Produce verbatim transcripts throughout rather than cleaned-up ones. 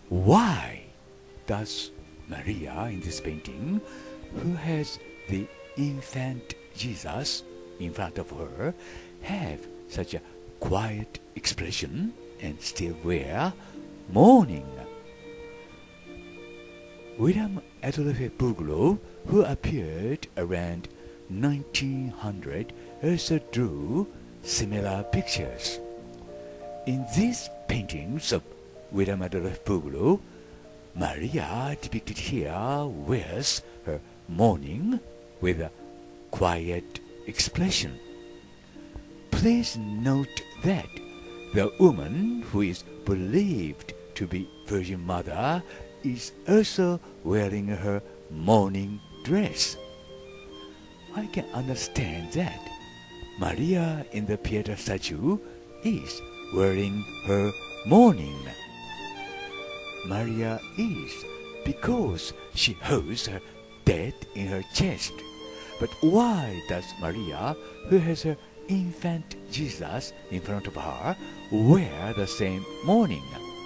Why does Maria in this painting, who has the infant Jesus in front of her, have such a quiet expression and still wear mourning? William Adolphe Bouguereau, who appeared around nineteen hundred, also drew similar pictures. In these paintings of William Adolphe Bouguereau, Maria, depicted here, wears her mourning with a quiet expression. Please note that the woman who is believed to be Virgin Mother is also wearing her mourning dress. I can understand that Maria in the Pietà statue is wearing her mourning. Maria is because she holds her dead in her chest. But why does Maria, who has her infant Jesus in front of her, wear the same mourning?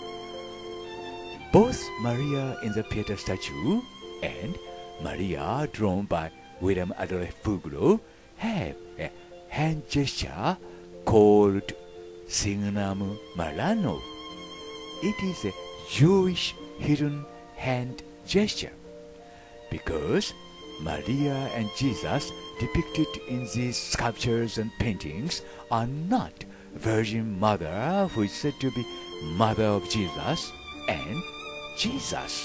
Both Maria in the Pietà statue and Maria drawn by William Adolphe Bouguereau have a hand gesture called Signum Marano. It is a Jewish hidden hand gesture because Maria and Jesus depicted in these sculptures and paintings are not Virgin Mother, who is said to be Mother of Jesus, and Jesus.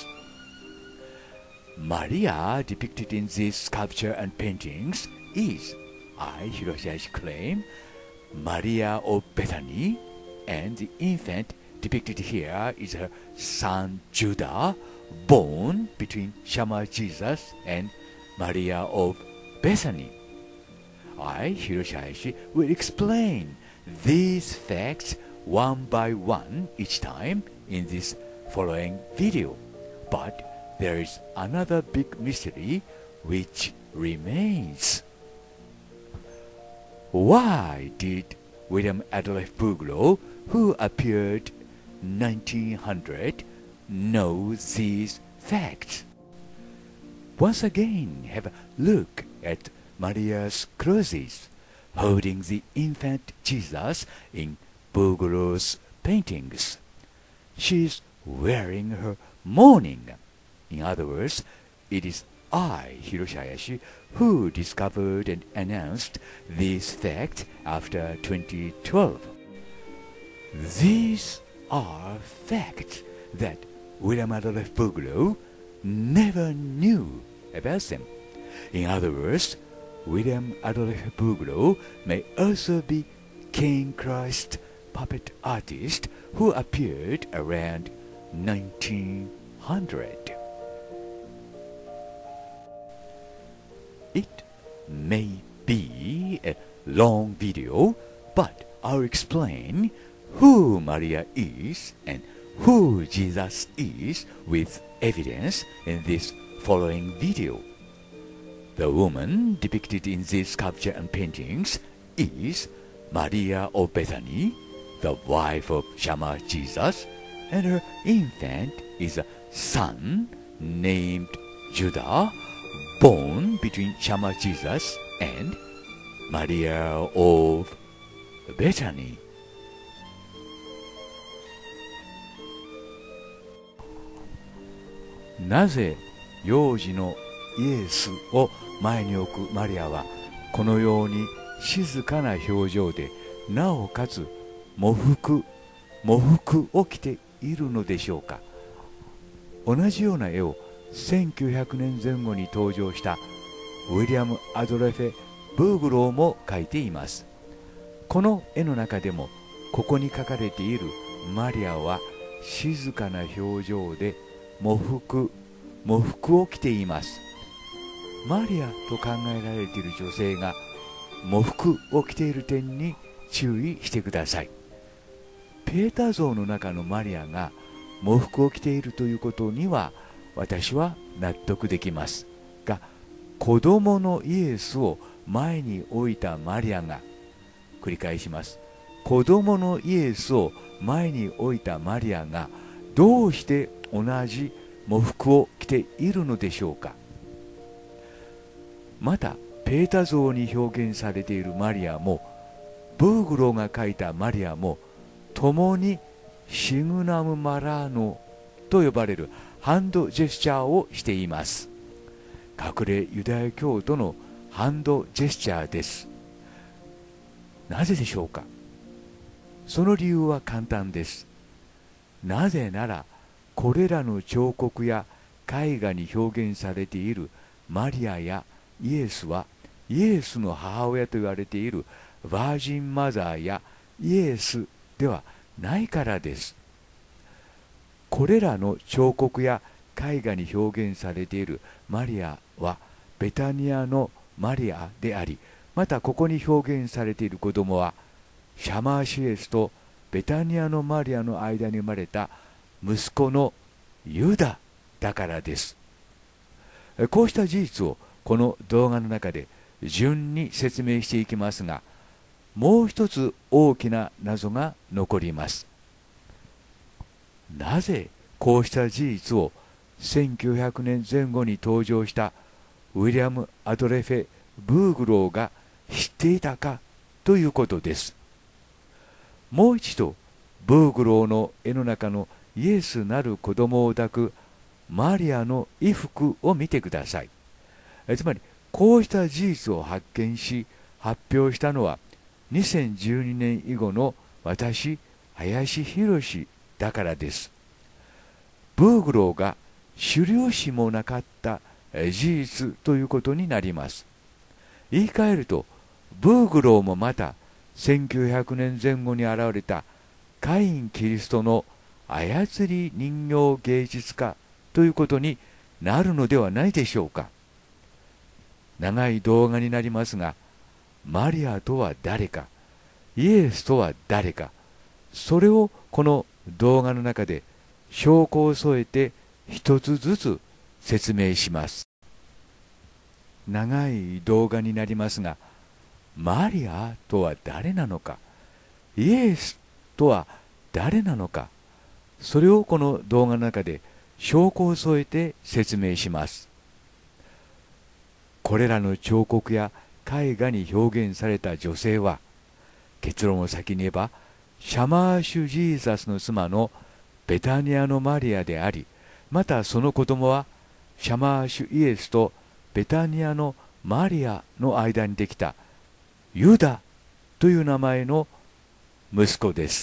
Maria depicted in these sculpture and paintings is, I, Hiroshi Aishi, claim, Maria of Bethany, and the infant depicted here is her son Judah, born between Shammah Jesus and Maria of Bethany. I, Hiroshi Aishi, will explain these facts one by one each time in this following video. But there is another big mystery which remains. Why did William Adolphe Bouguereau, who appeared nineteen hundred, know these facts? Once again, have a look at Maria's clothes, holding the infant Jesus in Bouguereau's paintings. She is wearing her mourning. In other words, it is I, Hiroshi Aishi, who discovered and announced this fact after twenty twelve. These are facts that William Adolphe Bouguereau never knew about them. In other words, William Adolphe Bouguereau may also be King Christ puppet artist who appeared around nineteen hundred. It may be a long video, but I'll explain who Maria is and who Jesus is with evidence in this following video. The woman depicted in these sculpture and paintings is Maria of Bethany, the wife of Shammah Jesus, and her infant is a son named Judah, born between Shammah Jesus and Maria of Bethany.なぜ幼児のイエスを前に置くマリアはこのように静かな表情でなおかつ喪服喪服を着ているのでしょうか。同じような絵をせんきゅうひゃくねんぜん後に登場したウィリアム・アドレフェ・ブーグローも描いています。この絵の中でもここに描かれているマリアは静かな表情で喪服喪服を着ています。マリアと考えられている女性が喪服を着ている点に注意してください。ペーター像の中のマリアが喪服を着ているということには私は納得できますが、子供のイエスを前に置いたマリアが、繰り返します、子供のイエスを前に置いたマリアがどうして同じ喪服を着ているのでしょうか。またペータ像に表現されているマリアもブーグローが書いたマリアも共にシグナム・マラーノと呼ばれるハンドジェスチャーをしています。隠れユダヤ教徒のハンドジェスチャーです。なぜでしょうか。その理由は簡単です。なぜならこれらの彫刻や絵画に表現されているマリアやイエスはイエスの母親と言われているバージンマザーやイエスではないからです。これらの彫刻や絵画に表現されているマリアはベタニアのマリアであり、またここに表現されている子供はシャマーシュエスとベタニアのマリアの間に生まれた息子のユダだからです。こうした事実をこの動画の中で順に説明していきますが、もう一つ大きな謎が残ります。なぜこうした事実をせんきゅうひゃくねんぜん後に登場したウィリアム・アドレフェ・ブーグローが知っていたかということです。もう一度ブーグローの絵の中のイエスなる子供を抱くマリアの衣服を見てください。つまりこうした事実を発見し発表したのはにせんじゅうにねん以後の私、林博だからです。ブーグローが知る由もなかった事実ということになります。言い換えると、ブーグローもまたせんきゅうひゃくねんぜん後に現れたカイン・キリストの操り人形芸術家ということになるのではないでしょうか。長い動画になりますが、マリアとは誰か、イエスとは誰か、それをこの動画の中で証拠を添えて一つずつ説明します。長い動画になりますが、マリアとは誰なのか、イエスとは誰なのか、それをこの動画の中で証拠を添えて説明します。これらの彫刻や絵画に表現された女性は、結論を先に言えばシャマーシュ・ジーザスの妻のベタニアのマリアであり、またその子供はシャマーシュ・イエスとベタニアのマリアの間にできたユダという名前の息子です。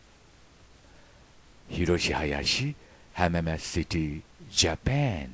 広林浜松シティジャパン。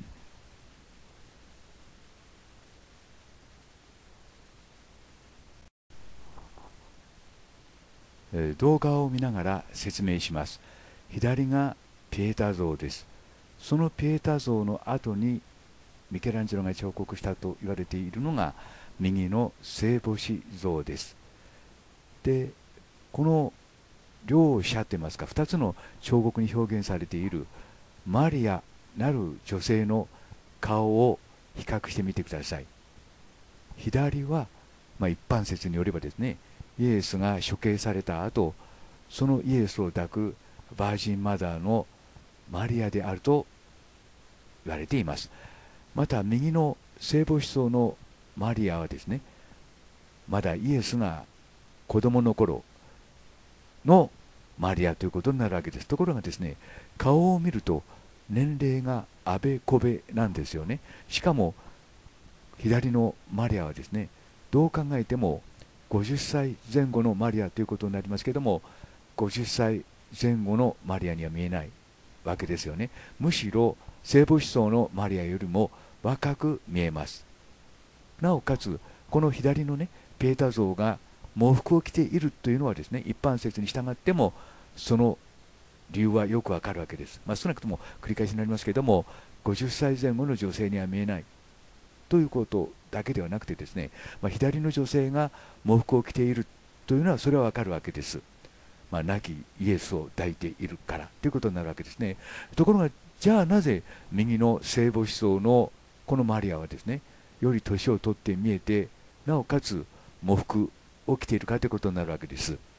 動画を見ながら説明します。左がピエタ像です。そのピエタ像の後にミケランジェロが彫刻したと言われているのが右の聖母子像です。で、この両者といいますか、ふたつの彫刻に表現されているマリアなる女性の顔を比較してみてください。左は、まあ、一般説によればですね、イエスが処刑された後、そのイエスを抱くバージンマザーのマリアであると言われています。また右の聖母子像のマリアはですね、まだイエスが子供の頃のマリアということになるわけです。ところがですね、顔を見ると年齢があべこべなんですよね。しかも左のマリアはですね、どう考えてもごじゅっさいぜん後のマリアということになりますけども、ごじゅっさいぜん後のマリアには見えないわけですよね。むしろ聖母子像のマリアよりも若く見えます。なおかつこの左のね、ペータ像が喪服を着ているというのはですね、一般説に従ってもその理由はよくわかるわけです。まあ、少なくとも繰り返しになりますけれども、ごじゅっさいぜん後の女性には見えないということだけではなくてですね、まあ、左の女性が喪服を着ているというのはそれはわかるわけです。まあ、亡きイエスを抱いているからということになるわけですね。ところが、じゃあなぜ右の聖母子像のこのマリアはですね、より年を取って見えて、なおかつ喪服を着ているかということになるわけです。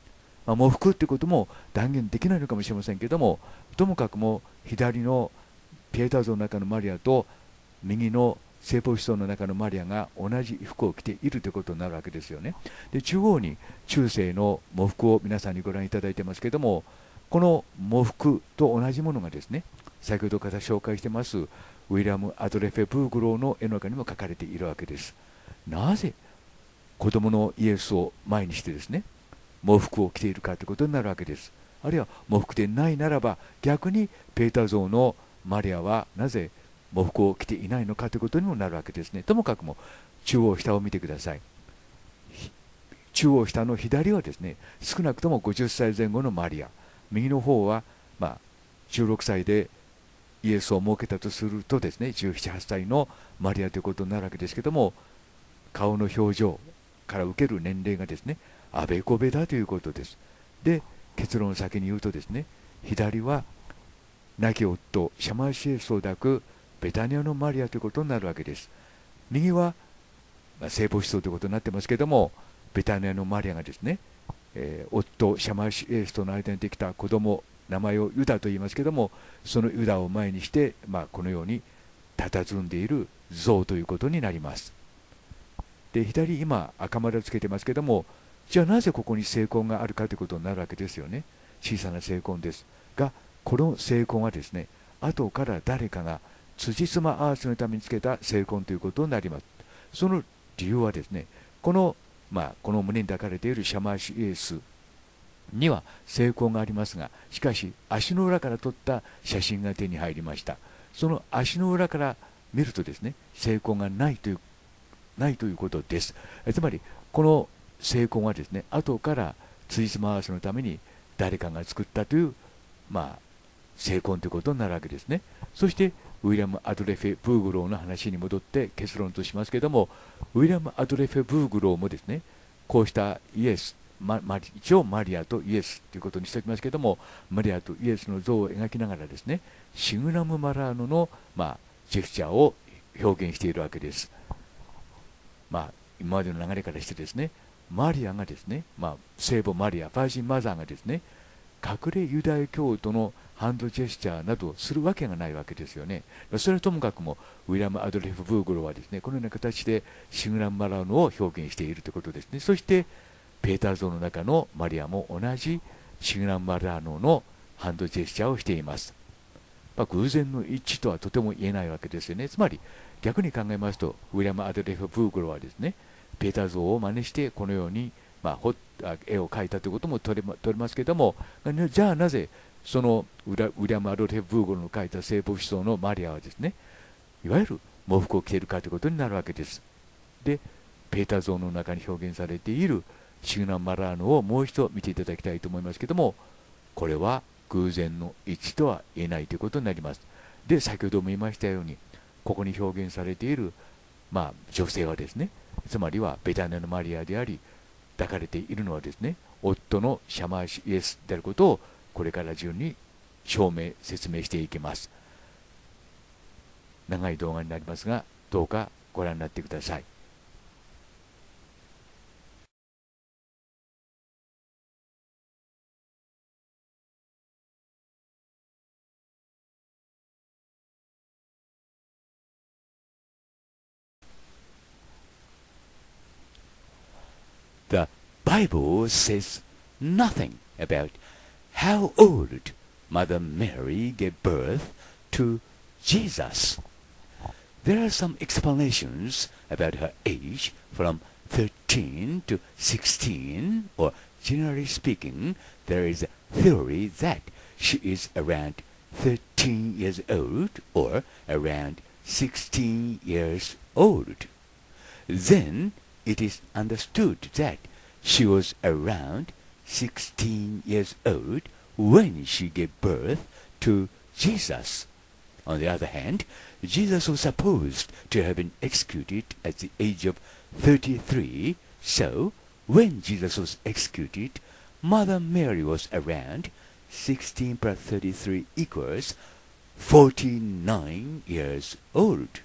まあ、喪服ってことも断言できないのかもしれませんけども、ともかくも左のピエタ像の中のマリアと右の聖母子像の中のマリアが同じ服を着ているということになるわけですよね。で、中央に中世の喪服を皆さんにご覧いただいてますけども、この喪服と同じものがですね、先ほどから紹介してますウィリアム・アドレフェ・ブーグローの絵の中にも描かれているわけです。なぜ子供のイエスを前にしてですね、喪服を着ているかということになるわけです。あるいは喪服でないならば、逆にペーター像のマリアはなぜ喪服を着ていないのかということにもなるわけですね。ともかくも中央下を見てください。中央下の左はですね、少なくともごじゅっさいぜん後のマリア、右の方は、まあ、じゅうろくさいでイエスを設けたとするとですね、じゅうなな、はっさいのマリアということになるわけですけども、顔の表情から受ける年齢がですね、あべこべだということです。で、結論を先に言うとですね、左は亡き夫シャマシエスを抱くベタニアのマリアということになるわけです。右は、まあ、聖母子像ということになってますけども、ベタニアのマリアがですね、えー、夫シャマシエスとの間にできた子供、名前をユダと言いますけども、そのユダを前にして、まあ、このように佇んでいる像ということになります。で、左今赤丸をつけてますけども、じゃあなぜここに聖痕があるかということになるわけですよね。小さな聖痕ですが、この聖痕はですね、後から誰かが辻褄アーチのためにつけた聖痕ということになります。その理由はですね、この、まあ、この胸に抱かれているシャマシエスには聖痕がありますが、しかし足の裏から撮った写真が手に入りました。その足の裏から見るとですね、聖痕がないというないということです。つまりこの聖痕はですね、後からついつま合わせのために誰かが作ったという、まあ、聖痕ということになるわけですね。そしてウィリアム・アドレフェ・ブーグローの話に戻って結論としますけれども、ウィリアム・アドレフェ・ブーグローもですね、こうしたイエス、まま、一応マリアとイエスということにしておきますけれども、マリアとイエスの像を描きながらですね、シグナム・マラーノの、まあ、ジェスチャーを表現しているわけです。まあ、今までの流れからしてですね、マリアがですね、まあ、聖母マリア、バージンマザーがですね、隠れユダヤ教徒のハンドジェスチャーなどするわけがないわけですよね。それはともかくもウィリアム・アドレフ・ブーグローはですね、このような形でシグナム・マラーノを表現しているということですね。そしてペーター像の中のマリアも同じシグナム・マラーノのハンドジェスチャーをしています。まあ、偶然の一致とはとても言えないわけですよね。つまり逆に考えますと、ウィリアム・アドレフ・ブーグローはですね、ペーター像を真似してこのように、まあ、絵を描いたということも取れ、取れますけれども、じゃあなぜそのウィリアム・アドレフ・ブーグローの描いた聖母子像のマリアはですね、いわゆる喪服を着ているかということになるわけです。で、ペーター像の中に表現されているシグナム・マラーノをもう一度見ていただきたいと思いますけれども、これは偶然の一致とは言えないということになります。で、先ほども言いましたように、ここに表現されている、まあ、女性はですね、つまりはベタニアのマリアであり、抱かれているのはですね、夫のシャマーシイエスであることをこれから順に証明、説明していきます。長い動画になりますが、どうかご覧になってください。The Bible says nothing about how old Mother Mary gave birth to Jesus. There are some explanations about her age from thirteen to sixteen, or generally speaking, there is a theory that she is around thirteen years old or around sixteen years old. Then it is understood that she was around sixteen years old when she gave birth to Jesus. On the other hand, Jesus was supposed to have been executed at the age of thirty-three, so when Jesus was executed, Mother Mary was around sixteen plus thirty-three equals forty-nine years old.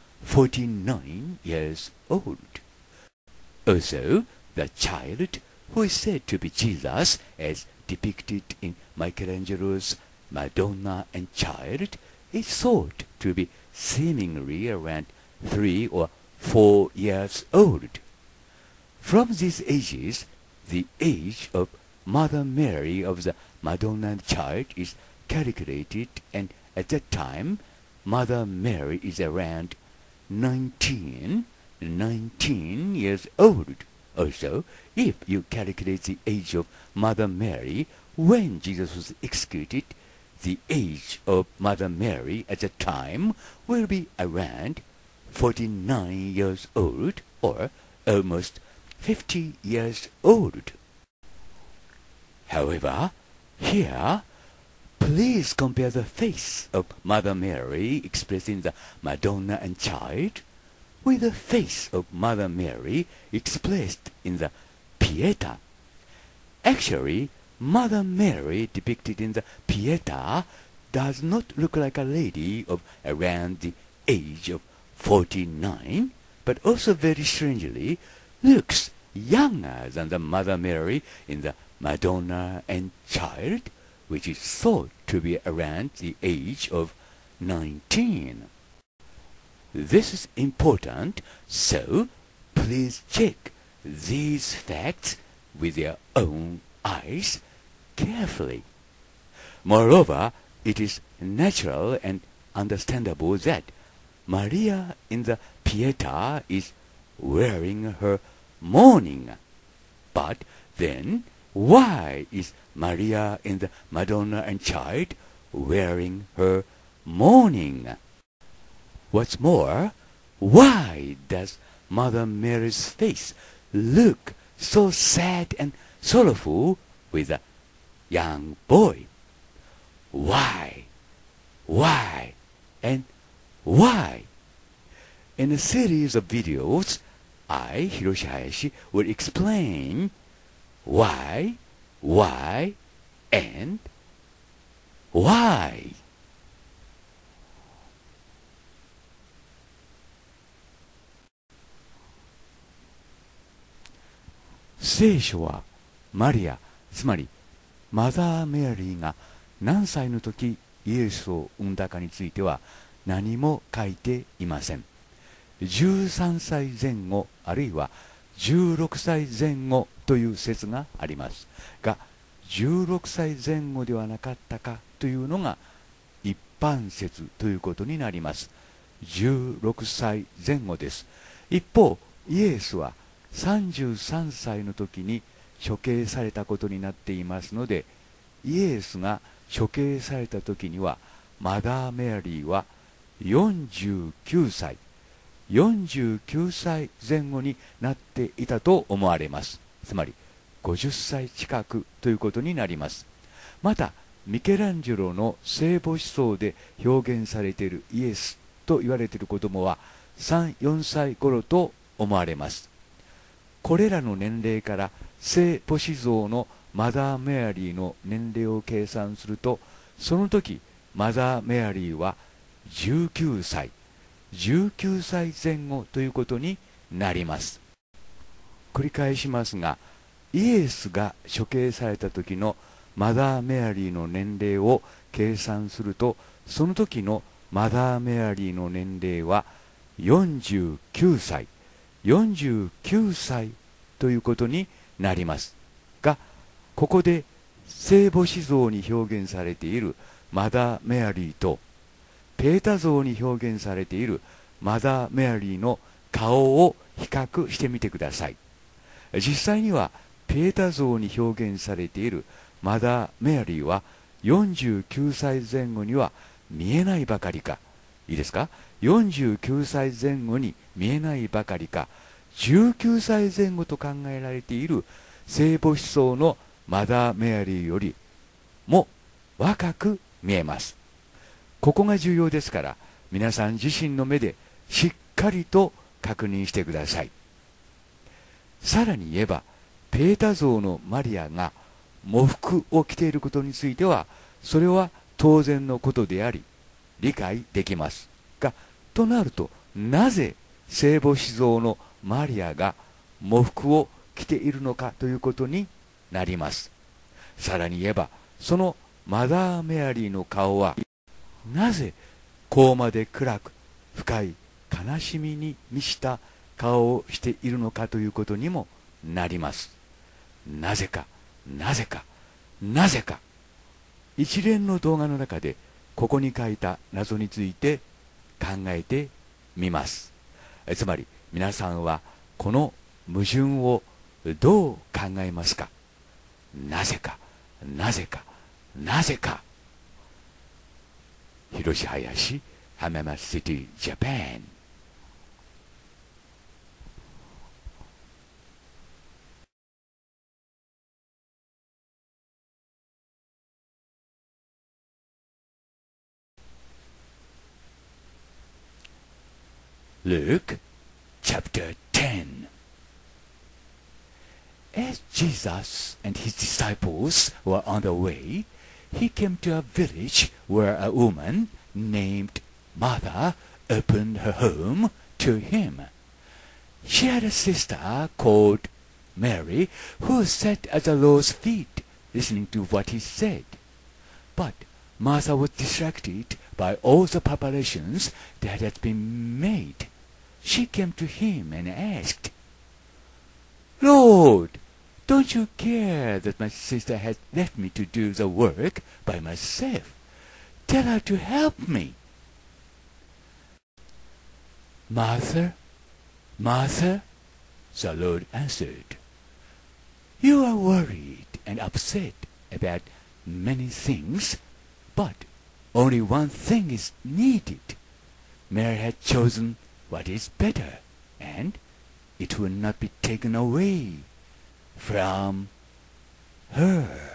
forty-nine years old. Also, the child who is said to be Jesus, as depicted in Michelangelo's Madonna and Child, is thought to be seemingly around three or four years old. From these ages, the age of Mother Mary of the Madonna and Child is calculated, and at that time, Mother Mary is around nineteen, nineteen years old. Also, if you calculate the age of Mother Mary when Jesus was executed, the age of Mother Mary at the time will be around forty-nine years old, or almost fifty years old. However, here, please compare the face of Mother Mary expressed in the Madonna and Child with the face of Mother Mary expressed in the Pietà. Actually, Mother Mary depicted in the Pietà does not look like a lady of around the age of forty-nine, but also very strangely looks younger than the Mother Mary in the Madonna and Child, which is thought to be around the age of nineteen. This is important, so please check these facts with your own eyes carefully. Moreover, it is natural and understandable that Maria in the Pietà is wearing her mourning. But then, why is Maria in the Madonna and Child wearing her mourning? What's more, why does Mother Mary's face look so sad and sorrowful with a young boy? Why? Why? And why? In a series of videos, I, Hiroshi Hayashi, will explain why, why, and why. 聖書はマリア、つまりマザー・メアリーが何歳の時イエスを産んだかについては何も書いていません。じゅうさんさいぜん後あるいはじゅうろくさいぜん後という説がありますが、じゅうろくさいぜん後ではなかったかというのが一般説ということになります。じゅうろくさいぜん後です。一方、イエスはさんじゅうさんさいの時に処刑されたことになっていますので、イエスが処刑された時にはマダー・メアリーはよんじゅうきゅうさい、よんじゅうきゅうさいぜん後になっていたと思われます。つまりごじゅっさい近くということになります。またミケランジェロの聖母思想で表現されているイエスと言われている子供はさん、よんさい頃と思われます。これらの年齢から聖母子像のマザー・メアリーの年齢を計算すると、その時マザー・メアリーはじゅうきゅうさい、じゅうきゅうさいぜん後ということになります。繰り返しますが、イエスが処刑された時のマザー・メアリーの年齢を計算すると、その時のマザー・メアリーの年齢はよんじゅうきゅうさい、よんじゅうきゅうさいということになりますが、ここで聖母子像に表現されているマザー・メアリーとペータ像に表現されているマザー・メアリーの顔を比較してみてください。実際にはペータ像に表現されているマザー・メアリーはよんじゅうきゅうさいぜん後には見えないばかりか、いいですか、よんじゅうきゅうさいぜん後に見えないばかりか、じゅうきゅうさいぜん後と考えられている聖母思想のマザー・メアリーよりも若く見えます。ここが重要ですから、皆さん自身の目でしっかりと確認してください。さらに言えば、ペータ像のマリアが喪服を着ていることについては、それは当然のことであり理解できますが、となるとなぜ聖母子像のマリアが喪服を来ているのかということになります。さらに言えば、そのマザー・メアリーの顔はなぜこうまで暗く深い悲しみに満ちた顔をしているのかということにもなります。なぜか、なぜか、なぜか。一連の動画の中でここに書いた謎について考えてみます。つまり皆さんはこの矛盾をどう考えますか？なぜか、なぜか、なぜか。広島林、浜松シティ、ジャパン。Luke chapter ten. As Jesus and his disciples were on the way, he came to a village where a woman named Martha opened her home to him. She had a sister called Mary who sat at the Lord's feet listening to what he said. But Martha was distracted by all the preparations that had been made. She came to him and asked, "Lord, don't you care that my sister has left me to do the work by myself? Tell her to help me." "Martha, Martha," the Lord answered, "you are worried and upset about many things, but only one thing is needed. Mary had chosen what is better, and it will not be taken away from her."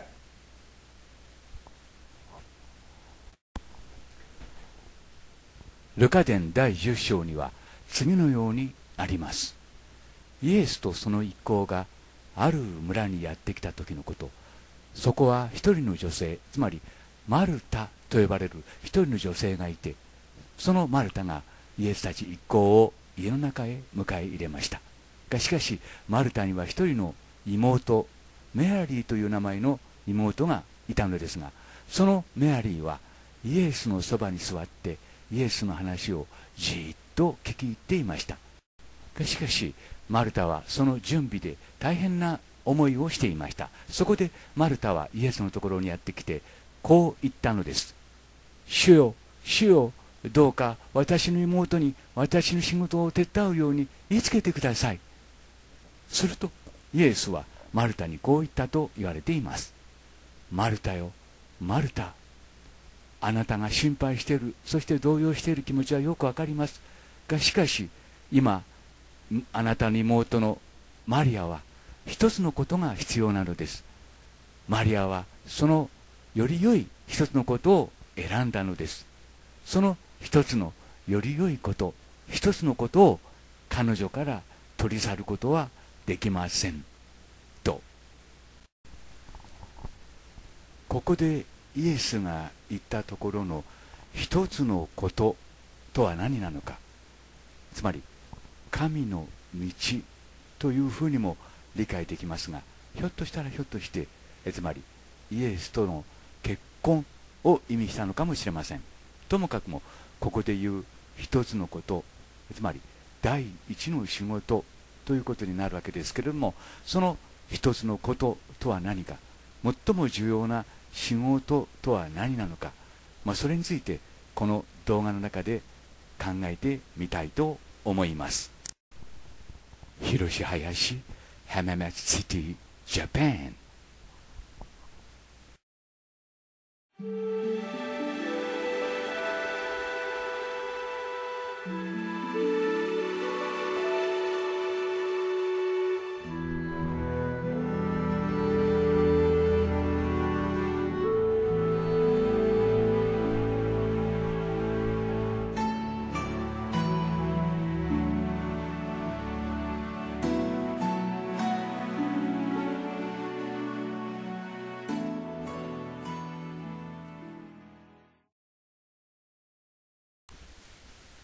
ルカ伝第じゅっ章には次のようにあります。イエスとその一行がある村にやってきた時のこと。そこは一人の女性、つまりマルタと呼ばれる一人の女性がいて、そのマルタがイエスたち一行を家の中へ迎え入れました。がしかしマルタには一人の妹、メアリーという名前の妹がいたのですが、そのメアリーはイエスのそばに座ってイエスの話をじっと聞き入っていました。がしかしマルタはその準備で大変な思いをしていました。そこでマルタはイエスのところにやってきてこう言ったのです。主よ、主よ、どうか私の妹に私の仕事を手伝うように言いつけてください。するとイエスはマルタにこう言ったと言われています。マルタよ、マルタ、あなたが心配している、そして動揺している気持ちはよくわかりますが、しかし今あなたの妹のマリアは一つのことが必要なのです。マリアはそのより良い一つのことを選んだのです。その一つのより良いこと、一つのことを彼女から取り去ることはできませんと。ここでイエスが言ったところの一つのこととは何なのか。つまり神の道というふうにも理解できますが、ひょっとしたらひょっとしてえつまりイエスとの結婚を意味したのかもしれません。ともかくもここで言う一つのこと、つまり第一の仕事ということになるわけですけれども、その一つのこととは何か、最も重要な仕事とは何なのか、まあ、それについてこの動画の中で考えてみたいと思います。広島林、浜松シティ、ジャパ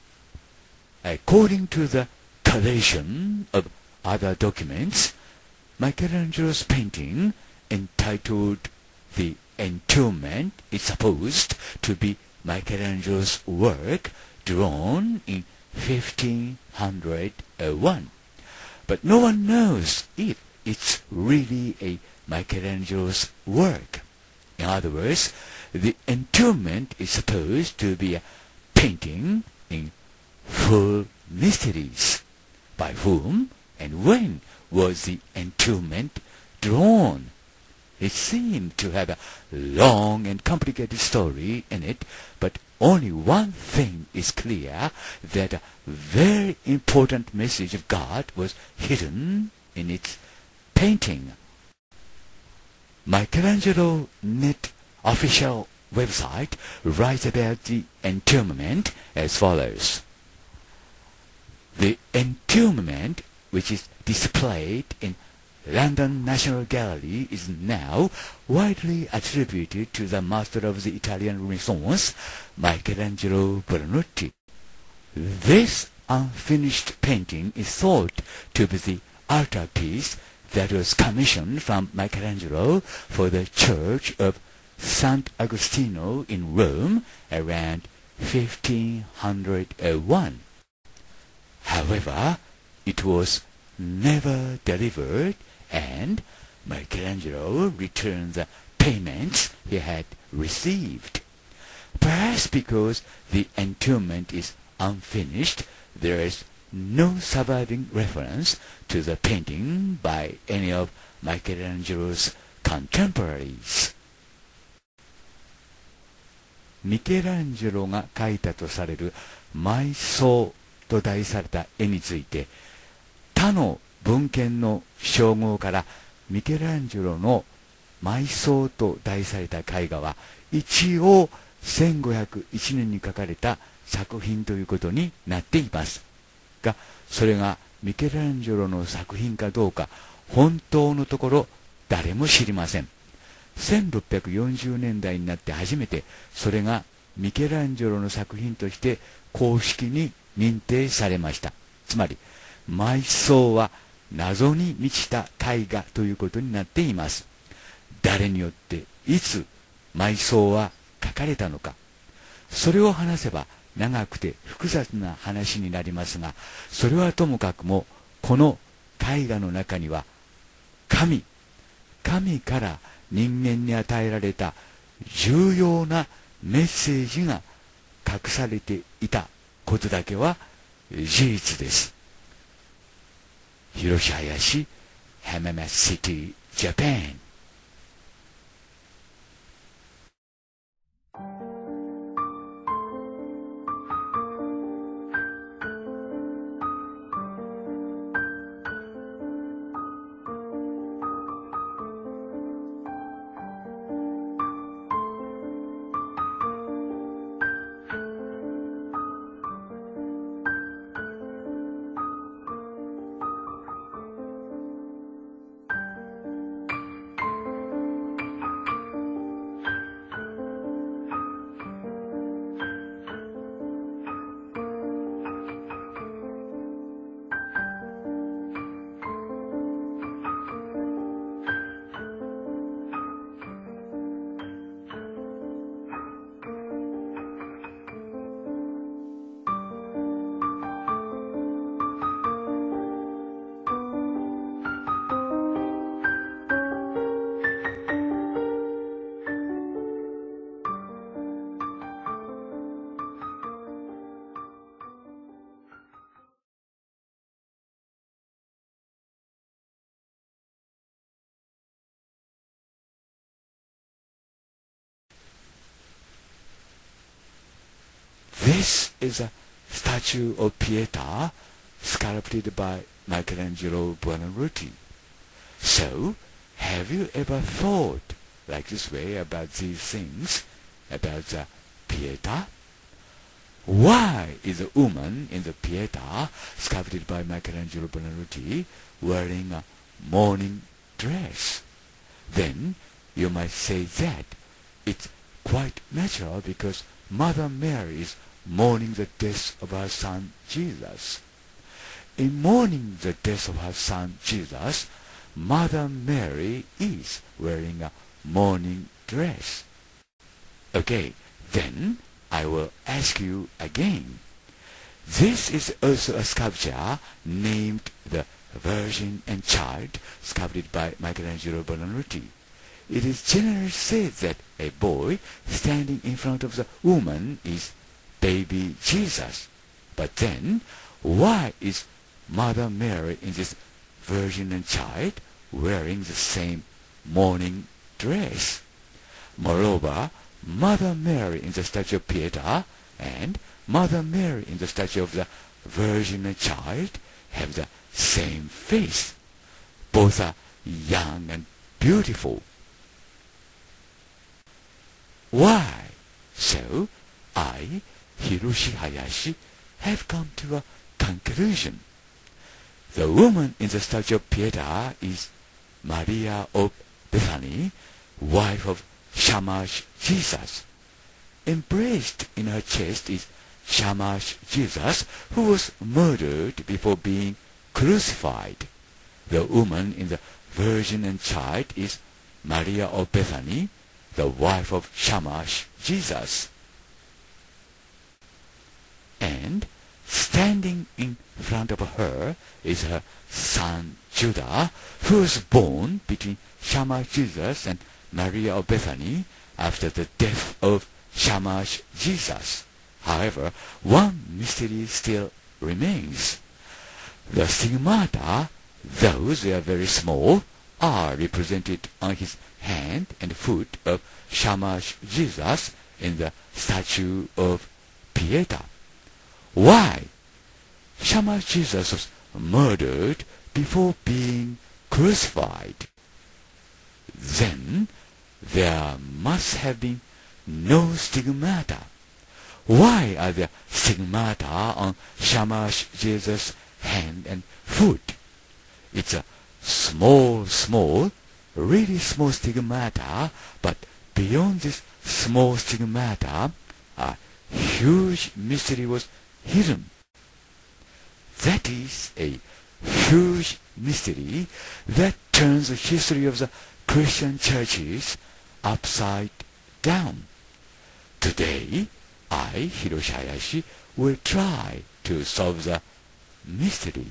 ン。According to the collation of other documents, Michelangelo's painting, entitled The Entombment, is supposed to be Michelangelo's work drawn in fifteen hundred one. But no one knows if it's really a Michelangelo's work. In other words, the Entombment is supposed to be a painting in full mysteries. By whom and when was the Entombment drawn? It seemed to have a long and complicated story in it, but only one thing is clear, that a very important message of God was hidden in its painting. Michelangelo Net official website writes about the Entombment as follows. The Entombment, which is displayed in London National Gallery, is now widely attributed to the master of the Italian Renaissance, Michelangelo Buonarroti. This unfinished painting is thought to be the altarpiece that was commissioned from Michelangelo for the church of Sant Agostino in Rome around fifteen hundred one. However, it was never delivered, and Michelangelo returned the payments he had received. Perhaps because the Entombment is unfinished, there is no surviving reference to the painting by any of Michelangelo's contemporaries. ミケランジェロが描いたとされる埋葬と題された絵について、他の文献の称号からミケランジェロの埋葬と題された絵画は一応せんごひゃくいちねんに描かれた作品ということになっていますが、それがミケランジェロの作品かどうか本当のところ誰も知りません。せんろっぴゃくよんじゅうねんだいになって初めてそれがミケランジェロの作品として公式に認定されました。つまり埋葬は謎に満ちた絵画ということになっています。誰によっていつ埋葬は描かれたのか、それを話せば長くて複雑な話になりますが、それはともかくもこの絵画の中には神神から人間に与えられた重要なメッセージが隠されていたことだけは事実です。広林、浜松シティ、ジャパン。This is a statue of Pieta sculpted by Michelangelo Buonarroti. So, have you ever thought like this way about these things, about the Pieta? Why is the woman in the Pieta sculpted by Michelangelo Buonarroti wearing a mourning dress? Then you might say that it's quite natural because Mother Mary is mourning the death of her son Jesus. In mourning the death of her son Jesus, Mother Mary is wearing a mourning dress. Okay, then I will ask you again. This is also a sculpture named the Virgin and Child, sculpted by Michelangelo Buonarroti. It is generally said that a boy standing in front of the woman is baby Jesus. But then, why is Mother Mary in this Virgin and Child wearing the same mourning dress? Moreover, Mother Mary in the statue of Pietà and Mother Mary in the statue of the Virgin and Child have the same face. Both are young and beautiful. Why? So, I, Hiroshi Hayashi, have come to a conclusion. The woman in the statue of Pietà is Maria of Bethany, wife of Shamash Jesus. Embraced in her chest is Shamash Jesus, who was murdered before being crucified. The woman in the Virgin and Child is Maria of Bethany, the wife of Shamash Jesus. And standing in front of her is her son Judah, who was born between Shamash Jesus and Maria of Bethany after the death of Shamash Jesus. However, one mystery still remains. The stigmata, those they are very small, are represented on his hand and foot of Shamash Jesus in the statue of Pietà. Why? Shamash Jesus was murdered before being crucified. Then there must have been no stigmata. Why are there stigmata on Shamash Jesus' hand and foot? It's a small, small, really small stigmata, but beyond this small stigmata, a huge mystery was hidden. That is a huge mystery that turns the history of the Christian churches upside down. Today, I, Hiroshi Hayashi, will try to solve the mystery.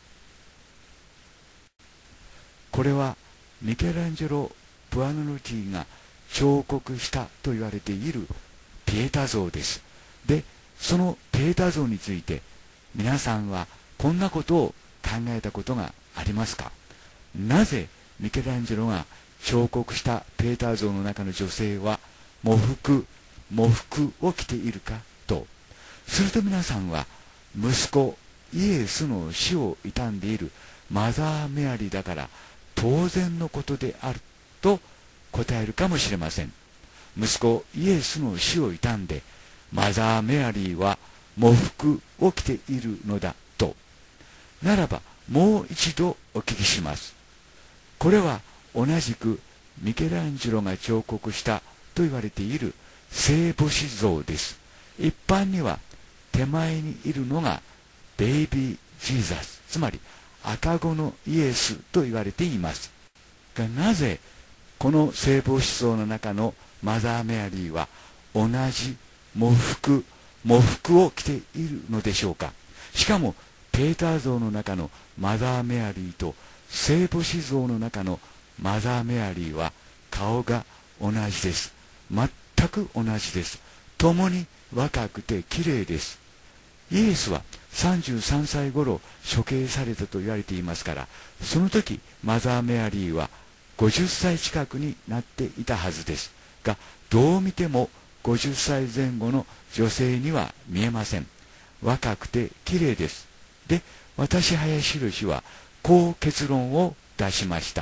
これはミケランジェロ・ブアナロティが彫刻したと言われているピエタ像です。で、そのピエタ像について皆さんはこんなことを考えたことがありますか？なぜミケランジェロが彫刻したピエタ像の中の女性は喪服、喪服を着ているかと。すると皆さんは息子イエスの死を悼んでいるマザー・メアリーだから当然のことであると答えるかもしれません。息子イエスの死を悼んでマザー・メアリーは喪服を着ているのだと。ならばもう一度お聞きします。これは同じくミケランジェロが彫刻したと言われている聖母子像です。一般には手前にいるのがベイビー・ジーザス、つまり赤子のイエスと言われていますが、なぜこの聖母子像の中のマザー・メアリーは同じ喪服喪服を着ているのでしょうか。しかもペーター像の中のマザー・メアリーと聖母子像の中のマザー・メアリーは顔が同じです。全く同じです。共に若くて綺麗です。イエスはさんじゅうさんさい頃処刑されたと言われていますから、その時マザー・メアリーはごじゅっさい近くになっていたはずですが、どう見てもごじゅっさいぜん後の女性には見えません。若くて綺麗です。で、私林宏はこう結論を出しました。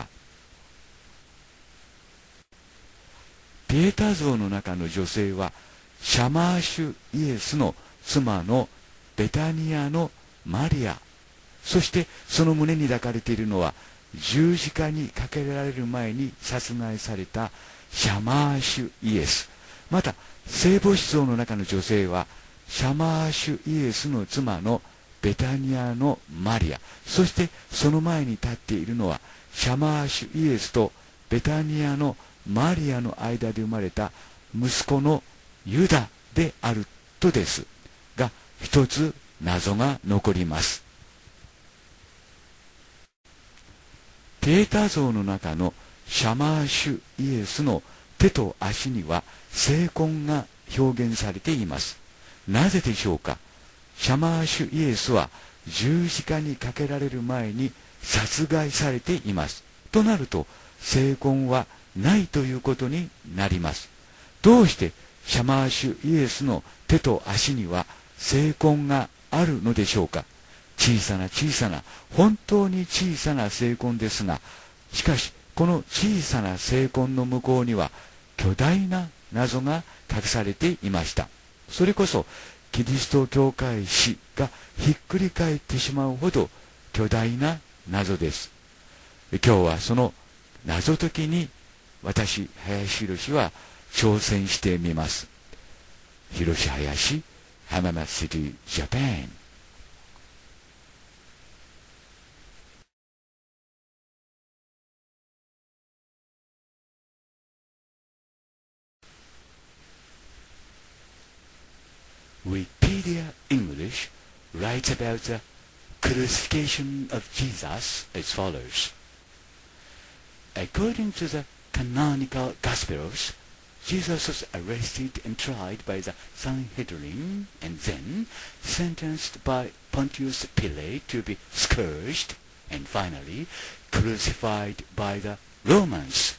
ピエタ像の中の女性はシャマーシュイエスの妻のベタニアのマリア、そしてその胸に抱かれているのは十字架にかけられる前に殺害されたシャマーシュイエス。また聖母子像の中の女性はシャマーシュイエスの妻のベタニアのマリア、そしてその前に立っているのはシャマーシュイエスとベタニアのマリアの間で生まれた息子のユダであるとですが、一つ謎が残ります。ペーター像の中のシャマーシュイエスの手と足には聖痕が表現されています。なぜでしょうか。シャマーシュイエスは十字架にかけられる前に殺害されています。となると聖痕はないということになります。どうしてシャマーシュイエスの手と足には聖痕があるのでしょうか。小さな小さな、本当に小さな聖痕ですが、しかしこの小さな聖痕の向こうには巨大な謎が隠されていました。それこそキリスト教会史がひっくり返ってしまうほど巨大な謎です。今日はその謎解きに私、林博は挑戦してみます。広林、浜松シティ、ジャパン。Wikipedia English writes about the crucifixion of Jesus as follows. According to the canonical Gospels, Jesus was arrested and tried by the Sanhedrin and then sentenced by Pontius Pilate to be scourged and finally crucified by the Romans.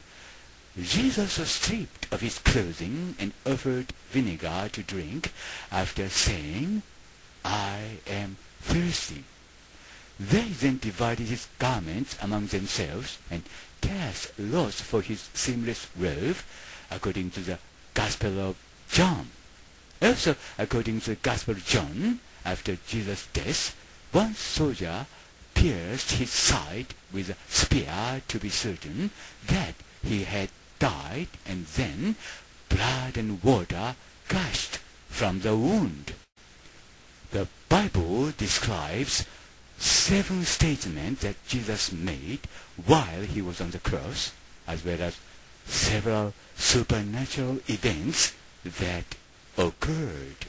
Jesus was stripped of his clothing and offered vinegar to drink after saying, "I am thirsty." They then divided his garments among themselves and cast lots for his seamless robe, according to the Gospel of John. Also, according to the Gospel of John, after Jesus' death, one soldier pierced his side with a spear to be certain that he had died, and then blood and water gushed from the wound. The Bible describes seven statements that Jesus made while he was on the cross, as well as several supernatural events that occurred.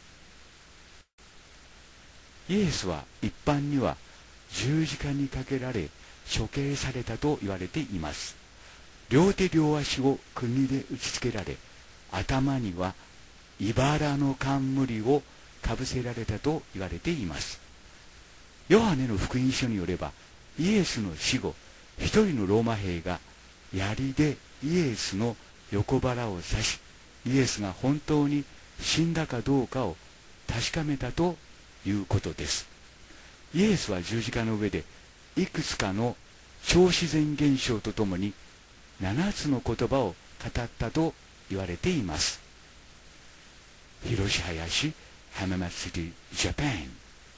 イエスは一般には十字架にかけられ処刑されたと言われています。両手両足を釘で打ちつけられ、頭には茨の冠をかぶせられたと言われています。ヨハネの福音書によれば、イエスの死後、一人のローマ兵が槍でイエスの横腹を刺し、イエスが本当に死んだかどうかを確かめたということです。イエスは十字架の上でいくつかの超自然現象とともにななつの言葉を語ったと言われています。広林、浜松シティ、ジャパン。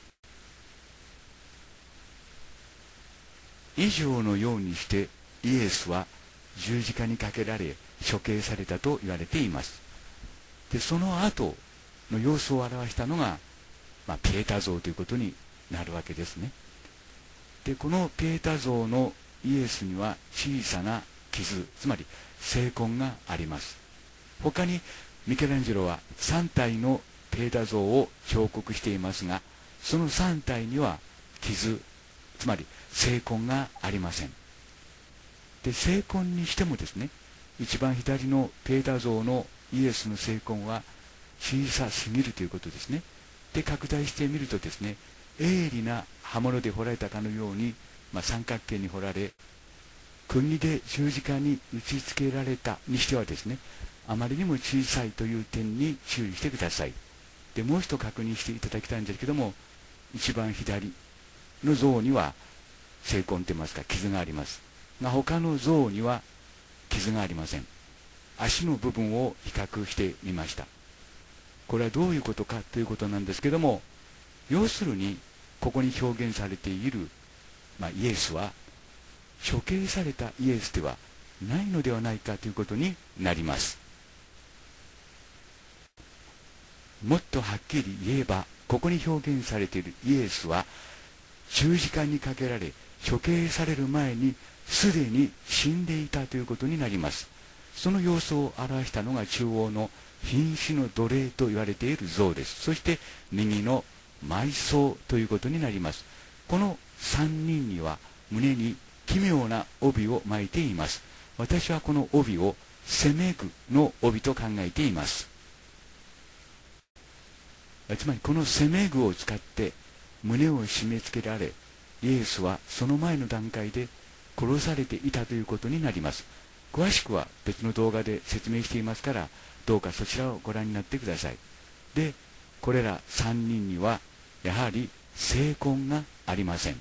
以上のようにしてイエスは十字架にかけられ処刑されたと言われています。で、その後の様子を表したのが、まあ、ピエタ像ということになるわけですね。で、このピエタ像のイエスには小さな傷、つまり聖痕があります。他にミケランジェロはさん体のピエタ像を彫刻していますが、そのさん体には傷、つまり聖痕がありません。で、聖痕にしてもですね、一番左のピエタ像のイエスの聖痕は小さすぎるということですね。で、拡大してみるとですね、鋭利な刃物で彫られたかのように、まあ、三角形に彫られ、釘で十字架に打ち付けられたにしてはですね、あまりにも小さいという点に注意してください。で、もう一度確認していただきたいんですけども、一番左の像には聖痕といいますか傷がありますが、他の像には傷がありません。足の部分を比較してみました。これはどういうことかということなんですけども、要するにここに表現されている、まあ、イエスは処刑されたイエスではないのではないかということになります。もっとはっきり言えば、ここに表現されているイエスは十字架にかけられ処刑される前にすでに死んでいたということになります。その様子を表したのが中央の瀕死の奴隷と言われている像です。そして右の埋葬ということになります。このさんにんには胸に奇妙な帯を巻いています。私はこの帯をセメグの帯と考えています。つまりこのセメグを使って胸を締め付けられ、イエスはその前の段階で殺されていたということになります。詳しくは別の動画で説明していますから、どうかそちらをご覧になってください。で、これらさんにんにはやはり聖痕がありません。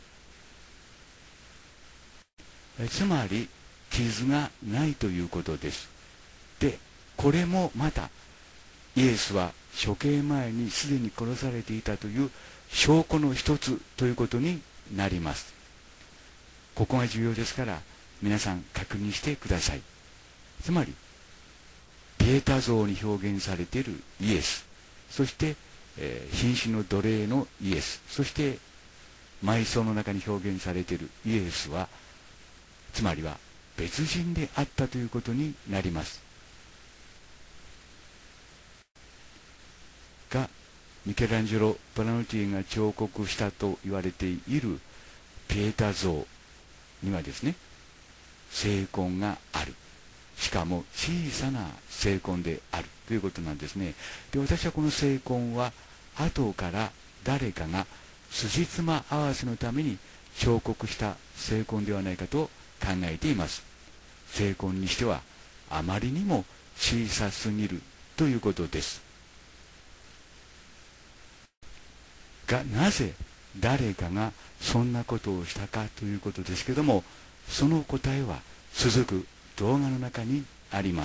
つまり傷がないということです。で、これもまたイエスは処刑前にすでに殺されていたという証拠の一つということになります。ここが重要ですから皆さん確認してください。つまりピエタ像に表現されているイエス、そして、えー、瀕死の奴隷のイエス、そして埋葬の中に表現されているイエスは、つまりは別人であったということになります。が、ミケランジェロ・ブラノティが彫刻したと言われているピエタ像にはですね、聖痕がある。しかも小さな聖痕であるということなんですね。で、私はこの聖痕は後から誰かが辻褄合わせのために彫刻した聖痕ではないかと考えています。聖痕にしてはあまりにも小さすぎるということです。が、なぜ誰かがそんなことをしたかということですけども、その答えは続く動画の中にあります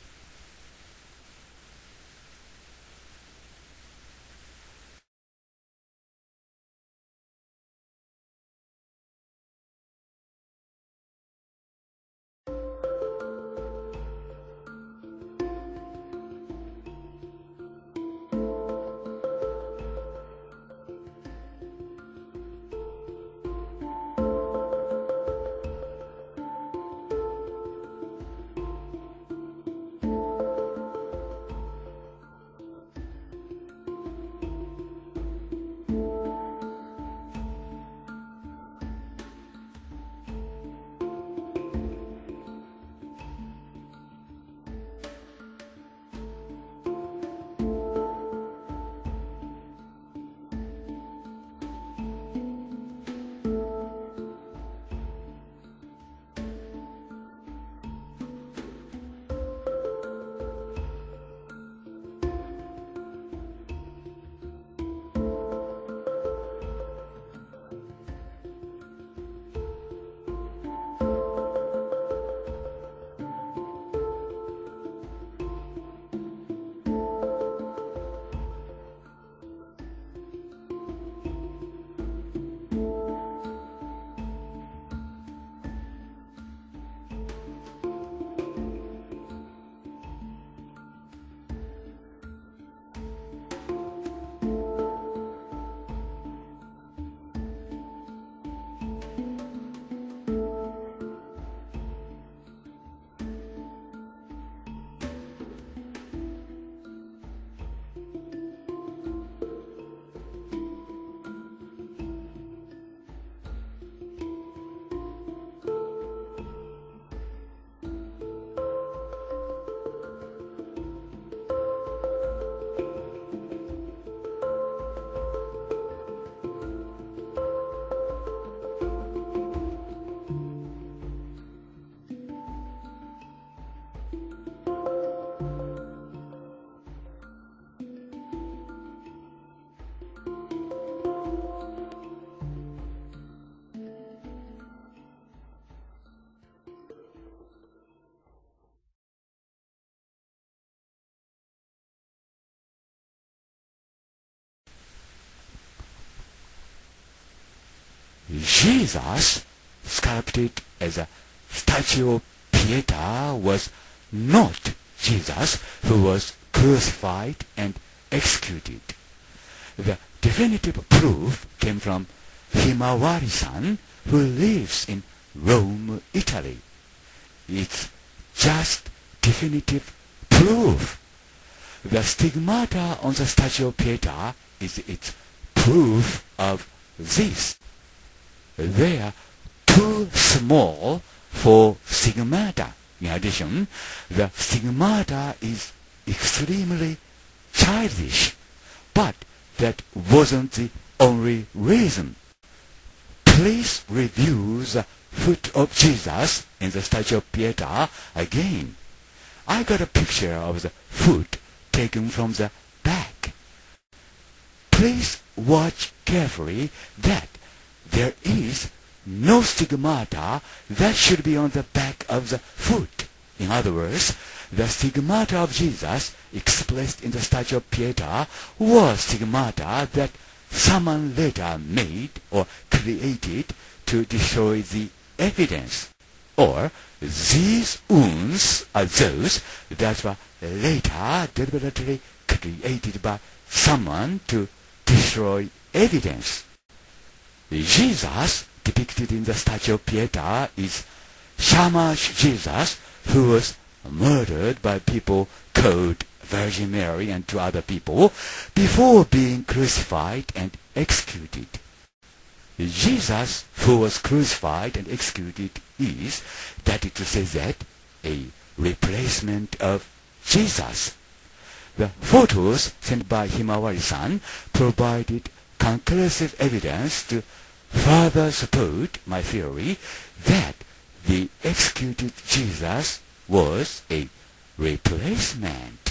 。Jesus, sculpted as a statue of Pieta, was not Jesus who was crucified and executed. The definitive proof came from Himawari-san, who lives in Rome, Italy. It's just definitive proof. The stigmata on the statue of Pieta is its proof of this. They are too small for stigmata. In addition, the stigmata is extremely childish. But that wasn't the only reason. Please review the foot of Jesus in the statue of Pieta again. I got a picture of the foot taken from the back. Please watch carefully that there is no stigmata that should be on the back of the foot. In other words, the stigmata of Jesus expressed in the statue of Pieta was stigmata that someone later made or created to destroy the evidence. Or these wounds are those that were later deliberately created by someone to destroy evidence. Jesus depicted in the statue of Pieta is Shamash Jesus, who was murdered by people called Virgin Mary and two other people before being crucified and executed. Jesus, who was crucified and executed, is, that is to say that, a replacement of Jesus. The photos sent by Himawari-san provided conclusive evidence to further support my theory that the executed Jesus was a replacement.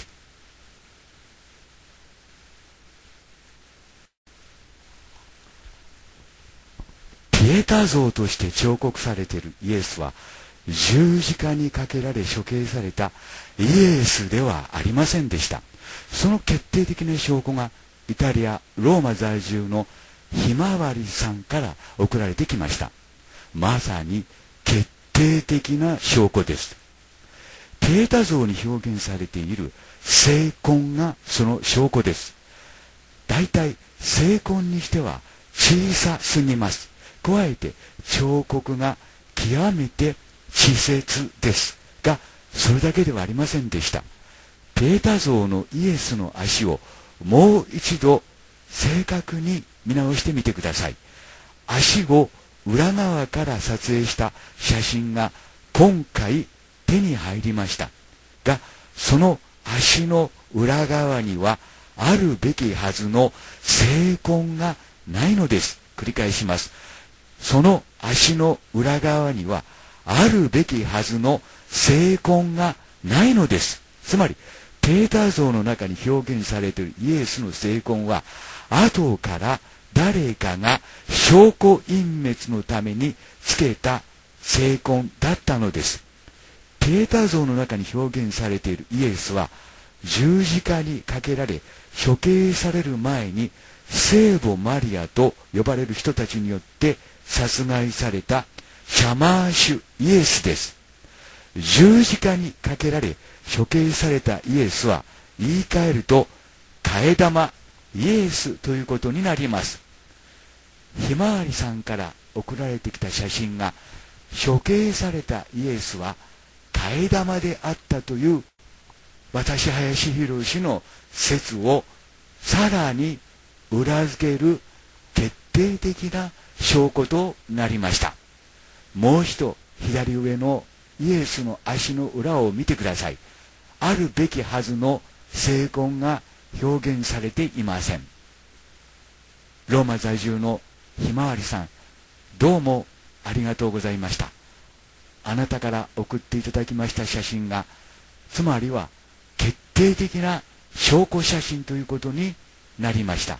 ピエタ像として彫刻されているイエスは十字架にかけられ処刑されたイエスではありませんでした。その決定的な証拠がイタリア・ローマ在住のひまわりさんから送られてきました。まさに決定的な証拠です。ピエタ像に表現されている聖痕がその証拠です。だいたい聖痕にしては小さすぎます。加えて彫刻が極めて稚拙ですが、それだけではありませんでした。ピエタ像のイエスの足をもう一度正確に見直してみてください。足を裏側から撮影した写真が今回手に入りましたが、その足の裏側にはあるべきはずの聖痕がないのです。繰り返します。その足の裏側にはあるべきはずの聖痕がないのです。つまりピエタ像の中に表現されているイエスの聖痕は後から誰かが証拠隠滅のためにつけた聖痕だったのです。ピエタ像の中に表現されているイエスは十字架にかけられ処刑される前に聖母マリアと呼ばれる人たちによって殺害されたシャマーシュイエスです。十字架にかけられ処刑されたイエスは言い換えると替え玉イエスということになります。ひまわりさんから送られてきた写真が処刑されたイエスは替え玉であったという私林博氏の説をさらに裏付ける決定的な証拠となりました。もう一度左上のイエスの足の裏を見てください。あるべきはずの聖痕が表現されていません。ローマ在住のひまわりさん、どうもありがとうございました。あなたから送っていただきました写真が、つまりは決定的な証拠写真ということになりました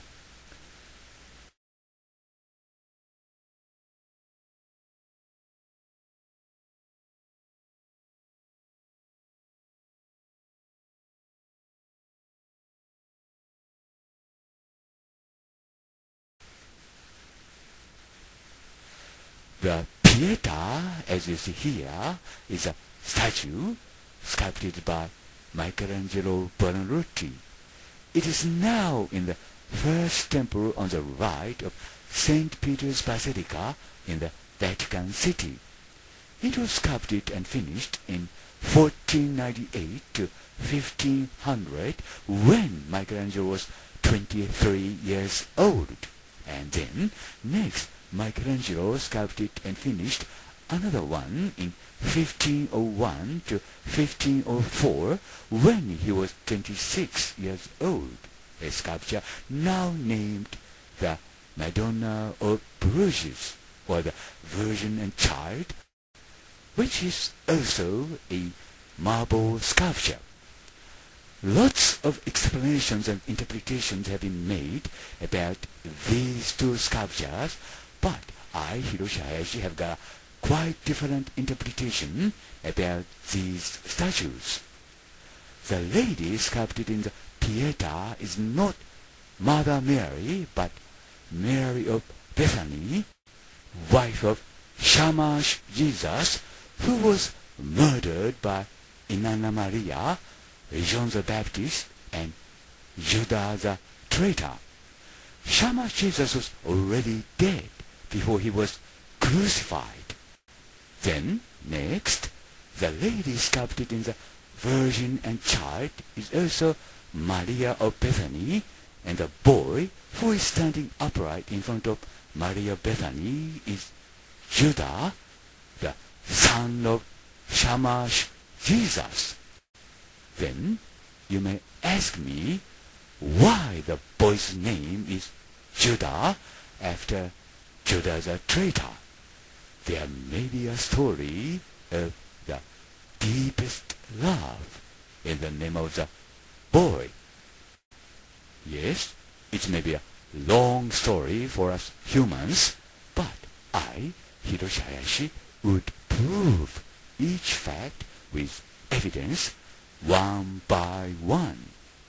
。The Pieta, as you see here, is a statue sculpted by Michelangelo Buonarroti. It is now in the first temple on the right of Saint Peter's Basilica in the Vatican City. It was sculpted and finished in fourteen ninety-eight to fifteen hundred when Michelangelo was twenty-three years old. And then next Michelangelo sculpted and finished another one in fifteen oh one to fifteen oh four when he was twenty-six years old, a sculpture now named the Madonna of Bruges, or the Virgin and Child, which is also a marble sculpture. Lots of explanations and interpretations have been made about these two sculptures, but I, Hiroshi Hayashi, have got quite different interpretation about these statues. The lady sculpted in the Pieta is not Mother Mary, but Mary of Bethany, wife of Shamash Jesus, who was murdered by Inanna Maria, John the Baptist, and Judas the traitor. Shamash Jesus was already dead before he was crucified. Then, next, the lady sculpted in the Virgin and Child is also Maria of Bethany, and the boy who is standing upright in front of Maria of Bethany is Judah, the son of Shamash Jesus. Then you may ask me why the boy's name is Judah after Judas the traitor. There may be a story of the deepest love in the name of the boy. Yes, it may be a long story for us humans, but I, Hiroshi Hayashi, would prove each fact with evidence one by one.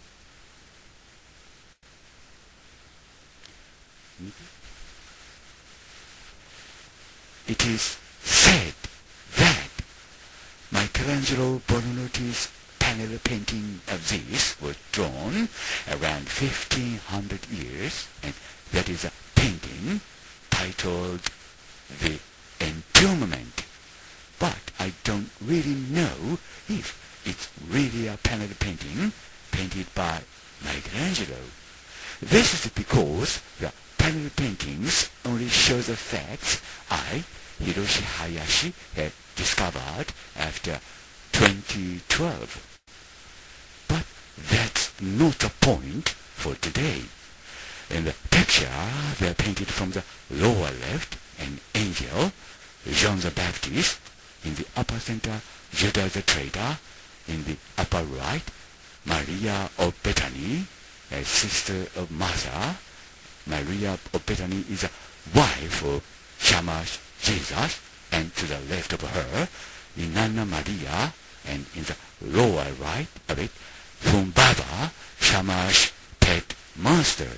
It is said that Michelangelo Buonarroti's panel painting of this was drawn around fifteen hundred years, and that is a painting titled The Entombment. But I don't really know if it's really a panel painting painted by Michelangelo. This is because the panel paintings only show the facts I, Hiroshi Hayashi, have discovered after twenty twelve. But that's not the point for today. In the picture, they're painted from the lower left, an angel, John the Baptist, in the upper center, Judas the traitor, in the upper right, Maria of Bethany, a sister of Martha. Maria of Bethany is a wife of Shamash Jesus, and to the left of her, Inanna Maria, and in the lower right of it, Humbaba, Shamash pet monster.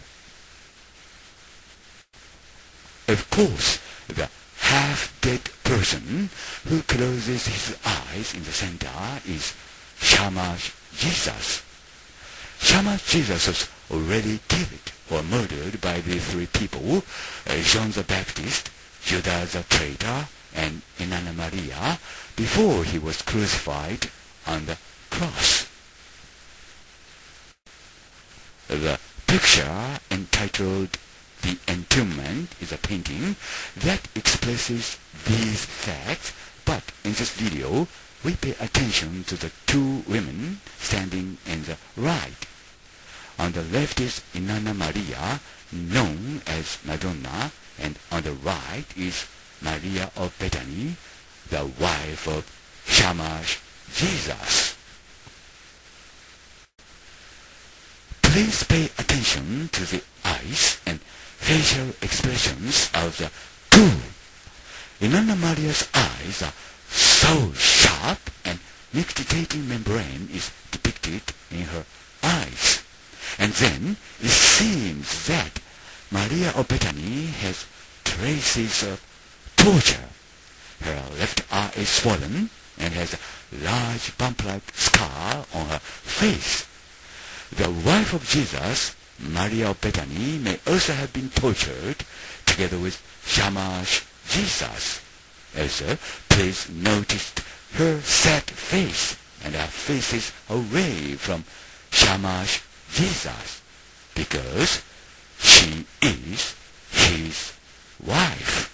Of course, the half-dead person who closes his eyes in the center is Shamash Jesus. Shamash Jesus was already killed or murdered by the three people, uh, John the Baptist, Judas the traitor, and Inanna Maria, before he was crucified on the cross. The picture entitled The Entombment is a painting that expresses these facts, but in this video we pay attention to the two women standing in the right. On the left is Inanna Maria, known as Madonna, and on the right is Maria of Bethany, the wife of Shamash Jesus. Please pay attention to the eyes and facial expressions of the two. Inanna Maria's eyes are so sharp, and nictitating membrane is depicted in her eyes. And then it seems that Maria of Bethany has traces of torture. Her left eye is swollen and has a large bump-like scar on her face. The wife of Jesus Maria of Bethany may also have been tortured together with Shamash Jesus. Also, please notice her sad face and her faces away from Shamash Jesus, because she is his wife.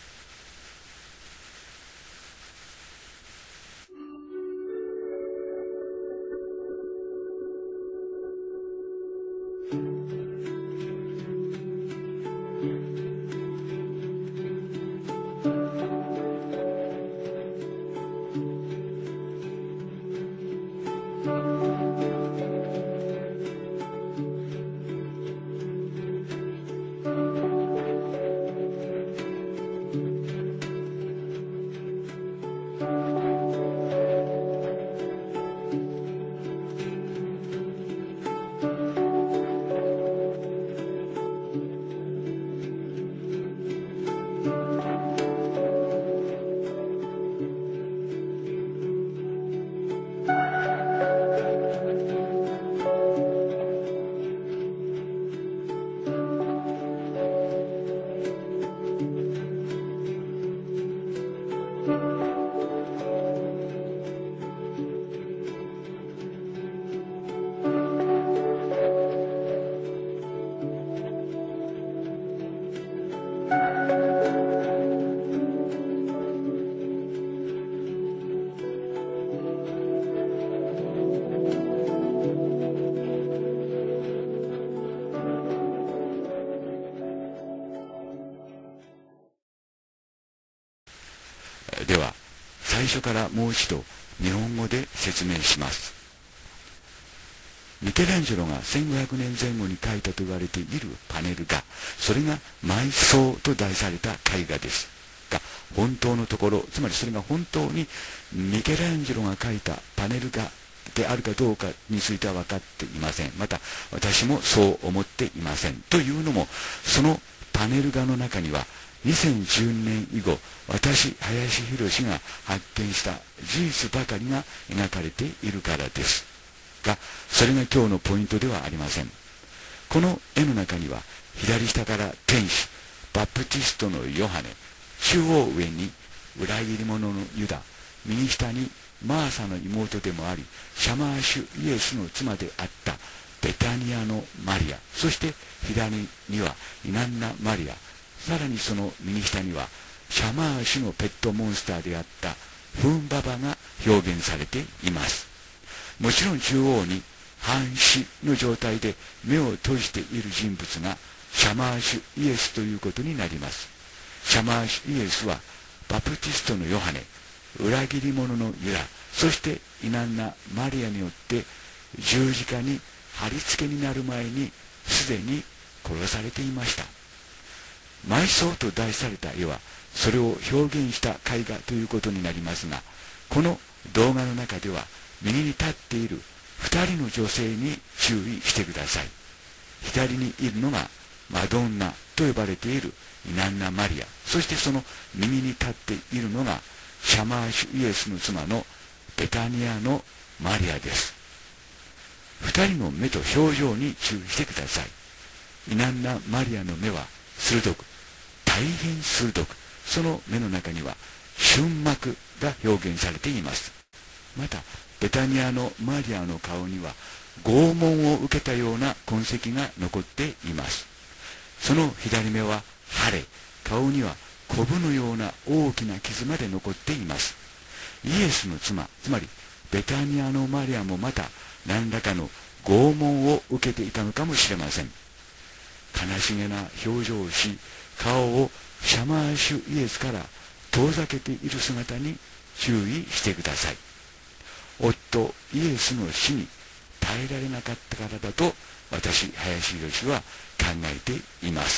では最初からもう一度日本語で説明します。ミケランジェロがせんごひゃくねんぜん後に描いたと言われているパネル画、それが埋葬と題された絵画ですが、本当のところ、つまりそれが本当にミケランジェロが描いたパネル画であるかどうかについては分かっていません。また私もそう思っていません。というのも、そのパネル画の中にはにせんじゅうねん以後、私林博が発見した事実ばかりが描かれているからですが、それが今日のポイントではありません。この絵の中には左下から天使バプティストのヨハネ、中央上に裏切り者のユダ、右下にマーサの妹でもありシャマーシュイエスの妻であったベタニアのマリア、そして左にはイナンナマリア、さらにその右下にはシャマーシュのペットモンスターであったフンババが表現されています。もちろん中央に半死の状態で目を閉じている人物がシャマーシュイエスということになります。シャマーシュイエスはバプティストのヨハネ、裏切り者のユダ、そしてイナンナマリアによって十字架に貼り付けになる前にすでに殺されていました。埋葬と題された絵はそれを表現した絵画ということになりますが、この動画の中では右に立っているふたりの女性に注意してください。左にいるのがマドンナと呼ばれているイナンナマリア、そしてその右に立っているのがシャマーシュイエスの妻のベタニアのマリアです。ふたりの目と表情に注意してください。イナンナマリアの目は鋭く、大変鋭く、その目の中には瞬膜が表現されています。またベタニアのマリアの顔には拷問を受けたような痕跡が残っています。その左目は腫れ、顔にはコブのような大きな傷まで残っています。イエスの妻、つまりベタニアのマリアもまた何らかの拷問を受けていたのかもしれません。悲しげな表情をし、顔をシャマーシュイエスから遠ざけている姿に注意してください。夫イエスの死に耐えられなかったからだと私林博は考えています。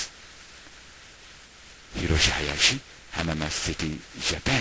広林浜松シティジャパン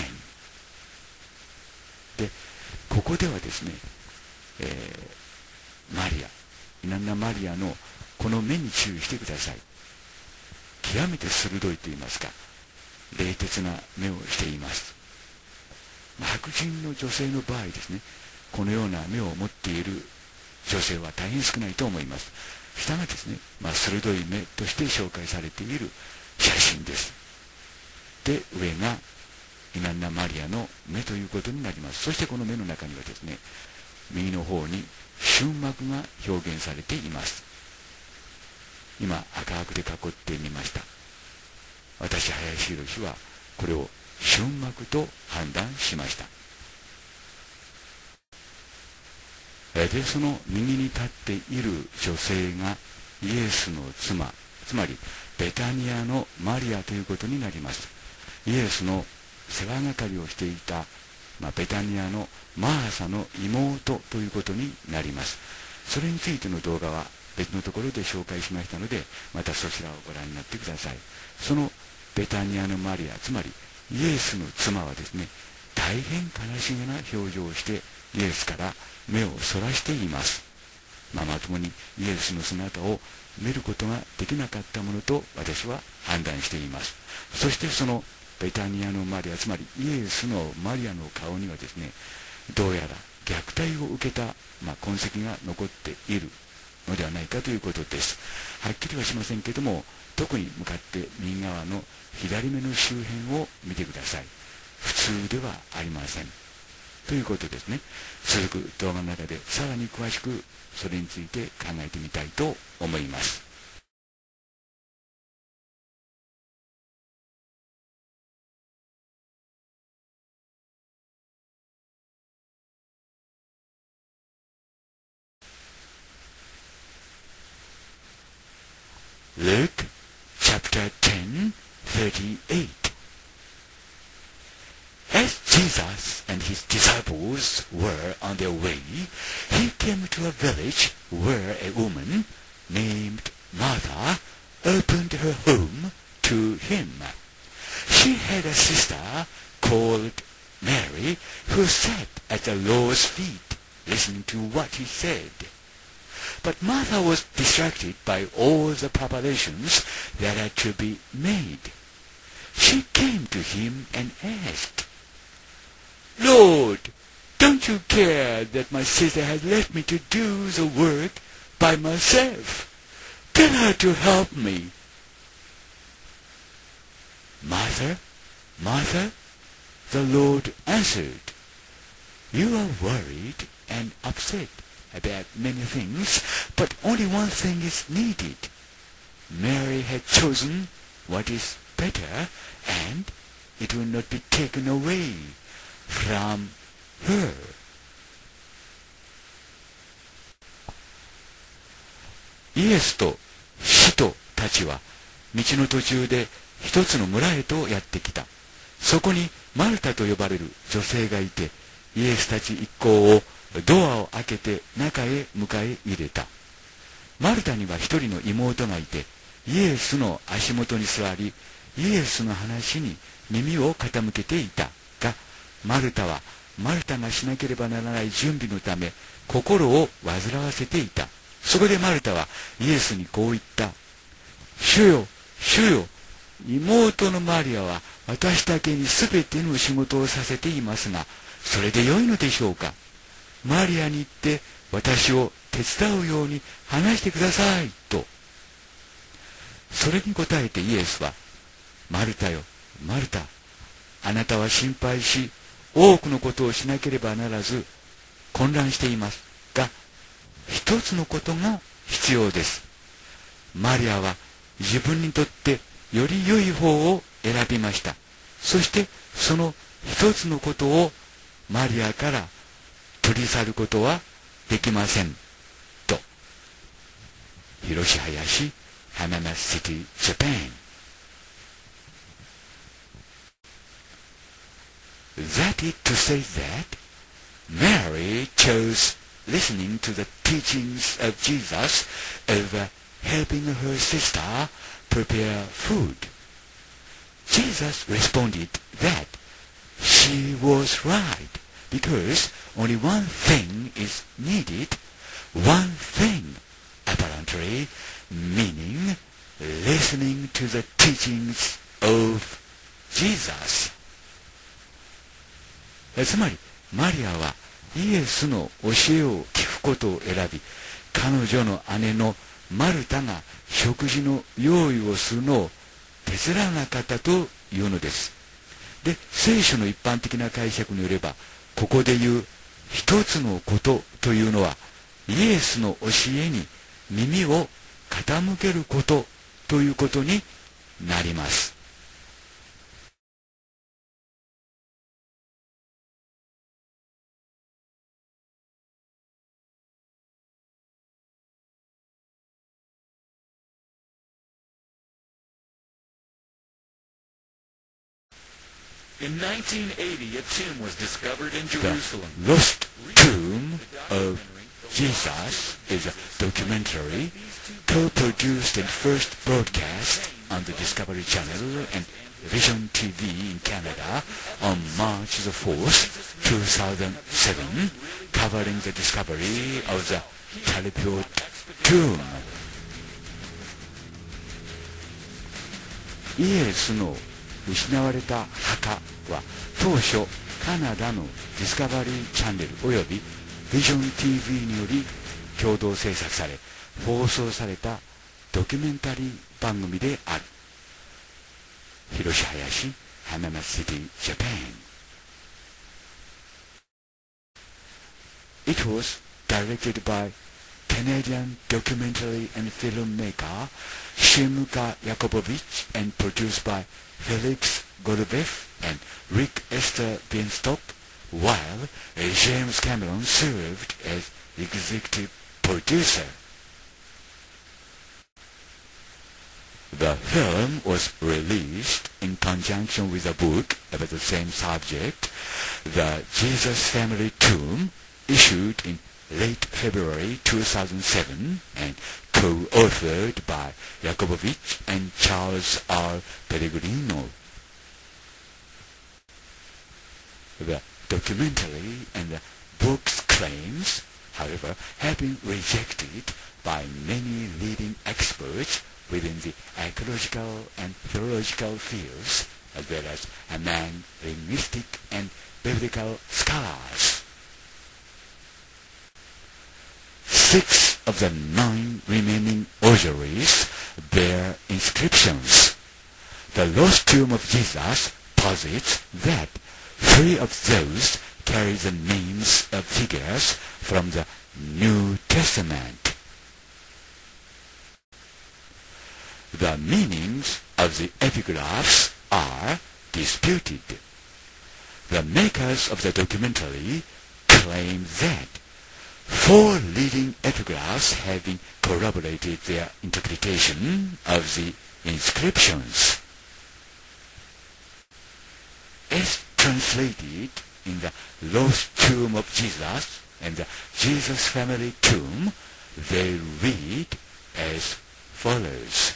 で、ここではですね、えー、マリア、イナンナマリアのこの目に注意してください。極めて鋭いと言いますか、冷徹な目をしています。白人の女性の場合ですね、このような目を持っている女性は大変少ないと思います。 下がですね、まあ、鋭い目として紹介されている写真です。で、上がイナンナ・マリアの目ということになります。そしてこの目の中にはですね、右の方に瞬膜が表現されています。今赤枠で囲ってみました。私林博はこれを瞬膜と判断しました。で、その右に立っている女性がイエスの妻、つまりベタニアのマリアということになります。イエスの世話係をしていた、まあ、ベタニアのマーサの妹ということになります。それについての動画は別のところで紹介しましたので、またそちらをご覧になってください。そのベタニアのマリア、つまりイエスの妻はですね、大変悲しげな表情をしてイエスから目をそらしています。まあ、まともにイエスの姿を見ることができなかったものと私は判断しています。そしてそのベタニアのマリア、つまりイエスのマリアの顔にはですね、どうやら虐待を受けた、まあ、痕跡が残っているのではないかということです。はっきりはしませんけども、特に向かって右側の左目の周辺を見てください。普通ではありませんということですね。続く動画の中でさらに詳しくそれについて考えてみたいと思います。Luke chapter ten, thirty-eight. As Jesus and his disciples were on their way, he came to a village where a woman named Martha opened her home to him. She had a sister called Mary who sat at the Lord's feet listening to what he said. But Martha was distracted by all the preparations that had to be made. She came to him and asked, "Lord, don't you care that my sister has left me to do the work by myself? Tell her to help me." "Martha, Martha," the Lord answered, "you are worried and upset about many things, but only one thing is needed. Mary had chosen what is better, and it will not be taken away from her." イエスと使徒たちは道の途中で一つの村へとやってきた。そこにマルタと呼ばれる女性がいて、イエスたち一行をドアを開けて中へ迎え入れた。マルタには一人の妹がいて、イエスの足元に座り、イエスの話に耳を傾けていたが、マルタはマルタがしなければならない準備のため心を煩わせていた。そこでマルタはイエスにこう言った。主よ、主よ、妹のマリアは私だけにすべての仕事をさせていますが、それでよいのでしょうか。マリアに言って私を手伝うように話してくださいと。それに答えてイエスは、マルタよ、マルタ、あなたは心配し多くのことをしなければならず混乱していますが、一つのことが必要です。マリアは自分にとってより良い方を選びました。そしてその一つのことをマリアから取り去ることはできませんと。広志林、浜松シティ、ジャパン。That is to say that Mary chose listening to the teachings of Jesus over helping her sister prepare food. Jesus responded that she was right because only one thing is needed, one thing, apparently, meaning listening to the teachings of Jesus. つまりマリアはイエスの教えを聞くことを選び、彼女の姉のマルタが食事の用意をするのを手伝わなかったというのです。で、聖書の一般的な解釈によれば、ここで言う一つのことというのは、イエスの教えに耳を傾けることということになります。 In nineteen eighty, a tomb was discovered in The Jerusalem. Lost Tomb of Jesus is a documentary co-produced and first broadcast on the Discovery Channel and Vision T V in Canada on March the fourth, two thousand seven, covering the discovery of the Talpiot tomb. イエスの失われた墓は当初カナダのディスカバリーチャンネルおよびビジョン ティーブイ により共同制作され放送されたドキュメンタリー番組である。広島林浜松シティジャパン。 It was directed by Canadian documentary and filmmaker Shimka Yakubovich and produced by Felix Golubev and Rick Esther Bienstock, while James Cameron served as executive producer. The film was released in conjunction with a book about the same subject, The Jesus Family Tomb, issued in late February two thousand seven and co-authored by Yakubovich and Charles R. Pellegrino. The documentary and the book's claims, however, have been rejected by many leading experts within the archaeological and theological fields, as well as among linguistic and biblical scholars. Six of the nine remaining ossuaries bear inscriptions. The lost tomb of Jesus posits that three of those carry the names of figures from the New Testament. The meanings of the epigraphs are disputed. The makers of the documentary claim that four leading epigraphs have been corroborated their interpretation of the inscriptions. As translated in the Lost Tomb of Jesus and the Jesus Family Tomb, they read as follows.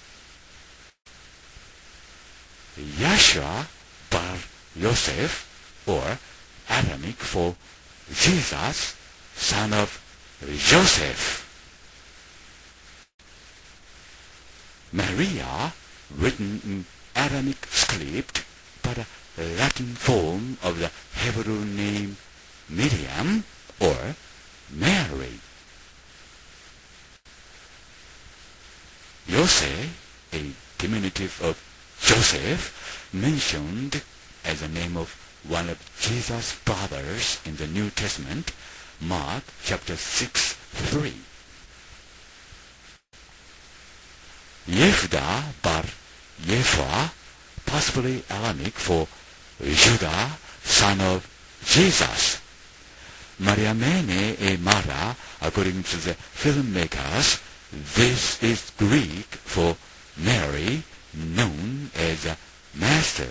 Yahshua bar Yosef, or Aramaic for Jesus, son of Joseph. Maria, written in Aramaic script, but a Latin form of the Hebrew name Miriam or Mary. Yosef, a diminutive of Joseph, mentioned as the name of one of Jesus' brothers in the New Testament, Mark chapter six, three. Yehuda bar Yephah, possibly Aramaic for Judah, son of Jesus. Mariamene e Mara, according to the filmmakers, this is Greek for Mary, known as a master.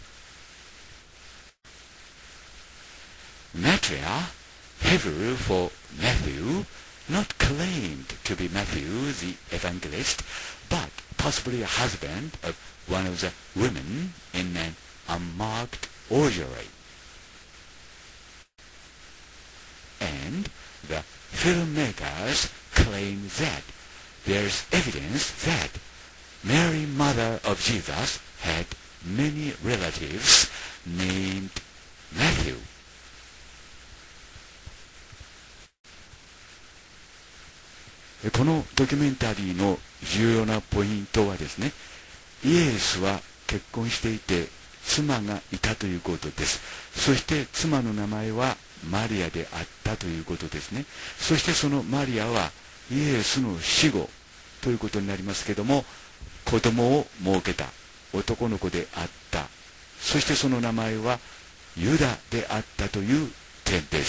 Matria, Hebrew for Matthew, not claimed to be Matthew the evangelist, but possibly a husband of one of the women in an unmarked ossuary. And the filmmakers claim that there's evidence that Mary, mother of Jesus, had many relatives named Matthew. このドキュメンタリーの重要なポイントはですね、イエスは結婚していて妻がいたということです。そして妻の名前はマリアであったということですね。そしてそのマリアはイエスの死後ということになりますけども、子供を設けた男の子であった。そしてその名前はユダであったという点です。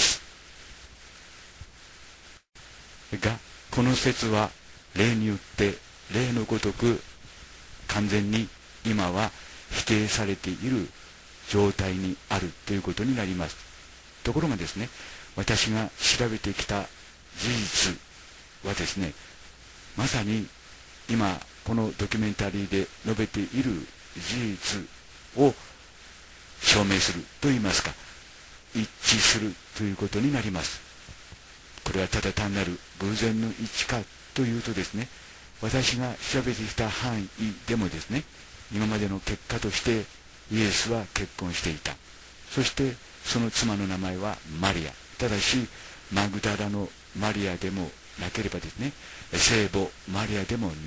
が、この説は例によって例のごとく完全に今は否定されている状態にあるということになります。ところがですね、私が調べてきた事実はですね、まさに今このドキュメンタリーで述べている事実を証明するといいますか、一致するということになります。これはただ単なる偶然の一致かというとですね、私が調べてきた範囲でもですね、今までの結果としてイエスは結婚していた。そしてその妻の名前はマリア。ただしマグダラのマリアでもなければですね、聖母マリアでもない、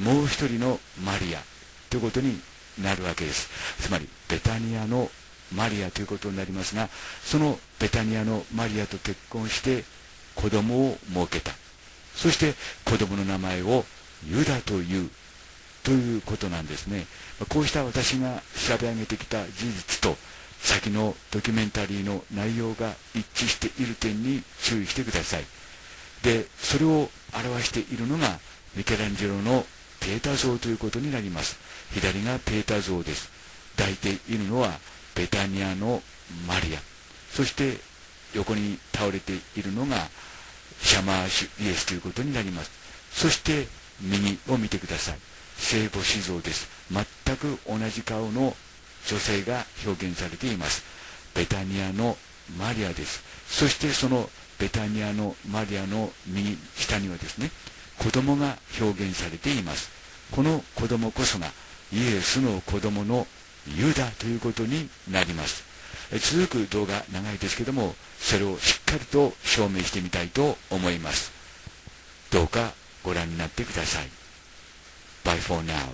もう一人のマリアということになるわけです。つまりベタニアのマリアということになりますが、そのベタニアのマリアと結婚して子供を設けた。そして子供の名前をユダというということなんですね。こうした私が調べ上げてきた事実と先のドキュメンタリーの内容が一致している点に注意してください。で、それを表しているのがミケランジェロのペータ像ということになります。左がペータ像です。抱いているのはベタニアのマリア、そして横に倒れているのがシャマーシュイエスということになります。そして右を見てください。聖母子像です。全く同じ顔の女性が表現されています。ベタニアのマリアです。そしてそのベタニアのマリアの右下にはですね、子供が表現されています。この子供こそがイエスの子供のユダということになります。続く動画長いですけども、それをしっかりと証明してみたいと思います。どうかご覧になってください。Bye for now.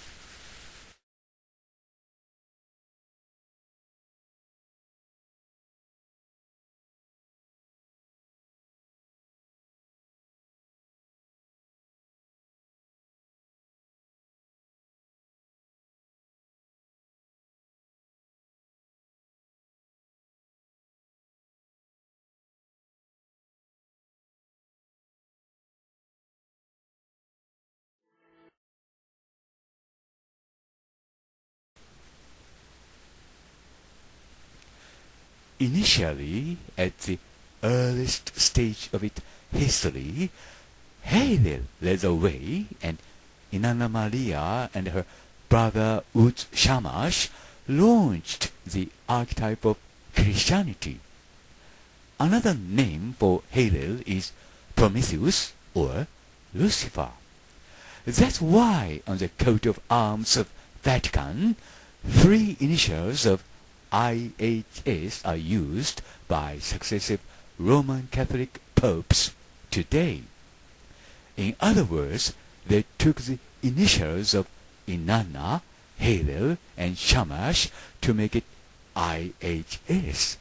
Initially, at the earliest stage of its history, Halil led the way, and Inanna Maria and her brother Uz Shamash launched the archetype of Christianity. Another name for Halil is Prometheus or Lucifer. That's why on the coat of arms of Vatican, three initials of I H S are used by successive Roman Catholic popes today. In other words, they took the initials of Inanna, Halil, and Shamash to make it I H S.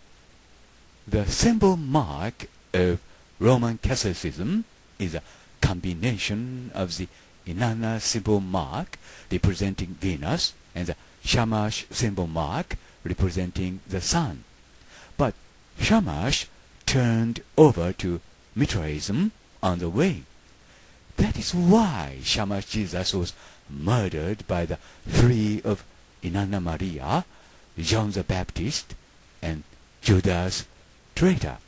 The symbol mark of Roman Catholicism is a combination of the Inanna symbol mark representing Venus and the Shamash symbol mark representing the sun. But Shamash turned over to Mithraism on the way. That is why Shamash Jesus was murdered by the three of Inanna Maria, John the Baptist, and Judas traitor.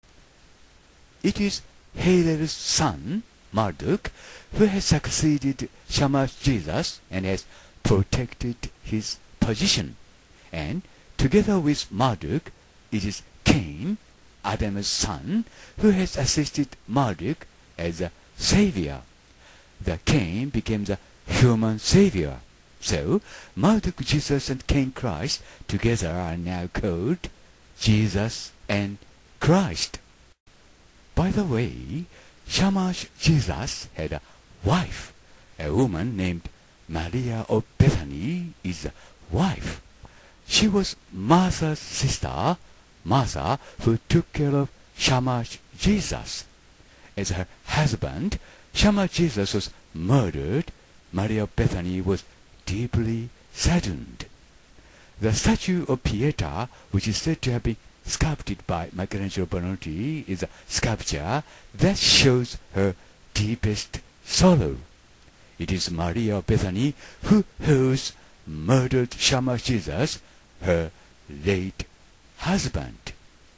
It is Halil's son, Marduk, who has succeeded Shamash Jesus and has protected his position. And together with Marduk, it is Cain, Adam's son, who has assisted Marduk as a savior. The Cain became the human savior. So, Marduk Jesus and Cain Christ together are now called Jesus and Christ. By the way, Shamash Jesus had a wife. A woman named Maria of Bethany is a wife. She was Martha's sister, Martha, who took care of Shamash Jesus. As her husband, Shamash Jesus, was murdered, Maria of Bethany was deeply saddened. The statue of Pieta, which is said to have been sculpted by Michelangelo Buonarroti, is a sculpture that shows her deepest sorrow. It is Maria of Bethany who has murdered Shamash Jesus, her late husband.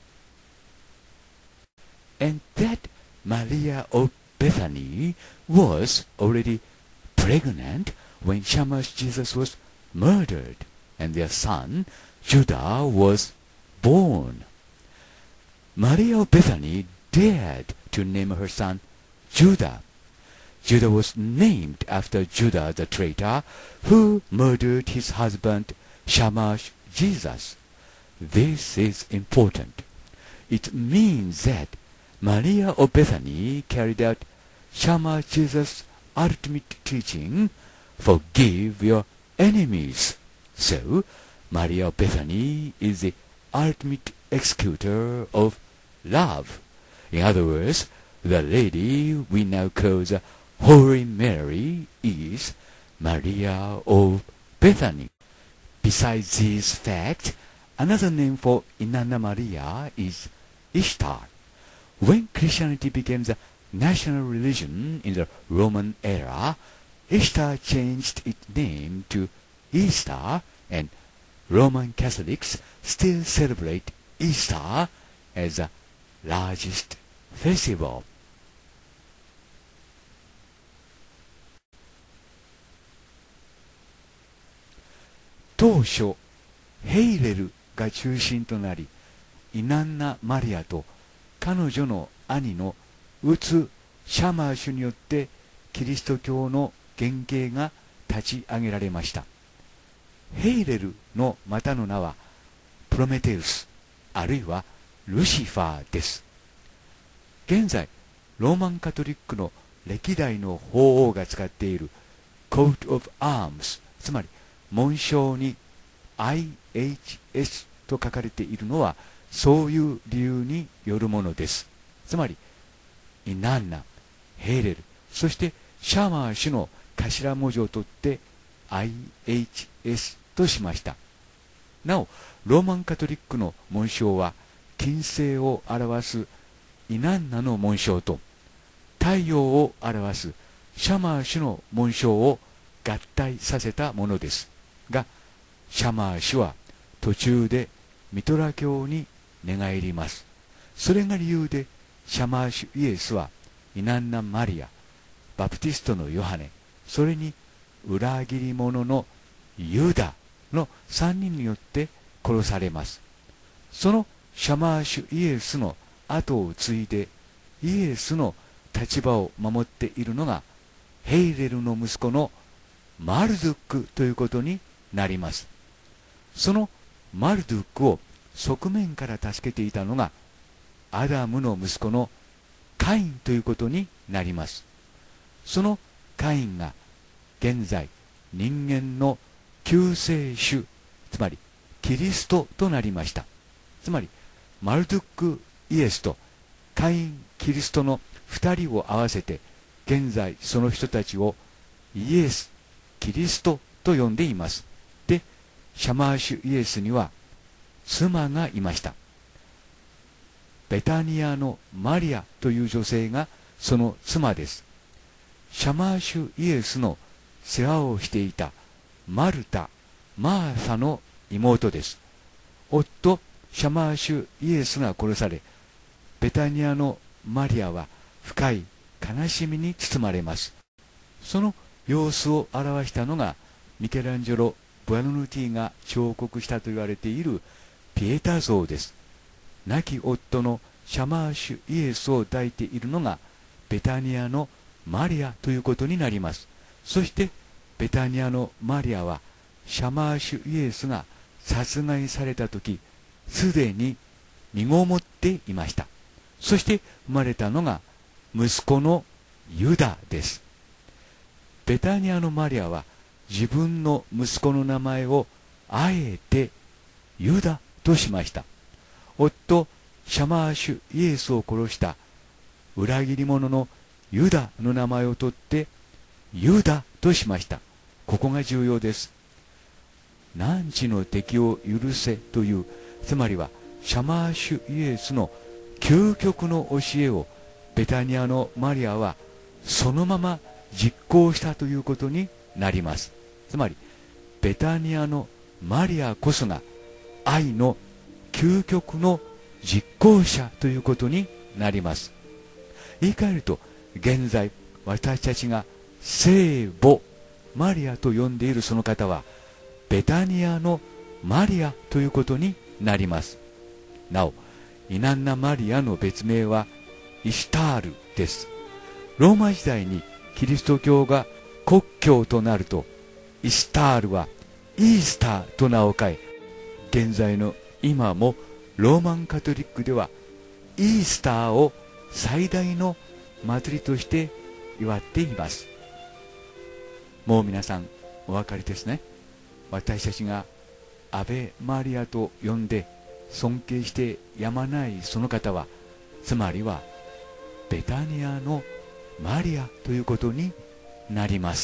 And that Maria of Bethany was already pregnant when Shamash Jesus was murdered, and their son Judah was born. Maria of Bethany dared to name her son Judah. Judah was named after Judah the traitor who murdered his husband Shamash Jesus. This is important. It means that Maria of Bethany carried out Shamash Jesus' ultimate teaching, forgive your enemies. So, Maria of Bethany is the ultimate executor of love. In other words, the lady we now call the Holy Mary is Maria of Bethany. Besides these facts, another name for Inanna Maria is Ishtar. When Christianity became the national religion in the Roman era, Ishtar changed its name to Easter, and Roman Catholics still celebrate Easter as the largest festival. 当初ヘイレルが中心となり、イナンナ・マリアと彼女の兄のウツ・シャマーシュによってキリスト教の原型が立ち上げられました。ヘイレルのまたの名はプロメテウス、あるいはルシファーです。現在ローマンカトリックの歴代の法王が使っているコート・オブ・アームス、つまり紋章に アイエイチエス と書かれているのはそういう理由によるものです。つまりイナンナ、ヘイレル、そしてシャマー氏の頭文字を取って アイエイチエス としました。なおローマンカトリックの紋章は金星を表すイナンナの紋章と太陽を表すシャマー氏の紋章を合体させたものですが、シャマー氏は途中でミトラ教に寝返ります。それが理由でシャマーシュイエスはイナンナ・マリア、バプティストのヨハネ、それに裏切り者のユダのさんにんによって殺されます。そのシャマーシュイエスの後を継いでイエスの立場を守っているのがヘイレルの息子のマルドゥックということになります。そのマルドゥックを側面から助けていたのがアダムの息子のカインということになります。そのカインが現在人間の救世主、つまりキリストとなりました。つまりマルドゥックイエスとカインキリストの二人を合わせて現在その人たちをイエス、キリストと呼んでいます。で、シャマーシュイエスには妻がいました。ベタニアのマリアという女性がその妻です。シャマーシュイエスの世話をしていたマルタ、マーサの妹です。夫シャマーシュイエスが殺され、ベタニアのマリアは深い悲しみに包まれます。その様子を表したのがミケランジェロ・ブアノルティが彫刻したと言われているピエタ像です。亡き夫のシャマーシュイエスを抱いているのがベタニアのマリアということになります。そしてベタニアのマリアはシャマーシュイエスが殺害された時すでに身ごもっていました。そして生まれたのが息子のユダです。ベタニアのマリアは自分の息子の名前をあえてユダとしました。夫シャマーシュイエスを殺した裏切り者のユダの名前を取ってユダとしました。ここが重要です。汝の敵を許せという、つまりはシャマーシュイエスの究極の教えをベタニアのマリアはそのまま実行したということになります。つまりベタニアのマリアこそが愛の究極の実行者ということになります。言い換えると、現在私たちが聖母マリアと呼んでいるその方はベタニアのマリアということになります。なお、イナンナマリアの別名はイシュタールです。ローマ時代にキリスト教が国教となると、イシュタールはイースターと名を変え、現在の今もローマンカトリックではイースターを最大の祭りとして祝っています。もう皆さんお分かりですね。私たちがアベマリアと呼んで尊敬してやまないその方は、つまりはベタニアのマリアということになります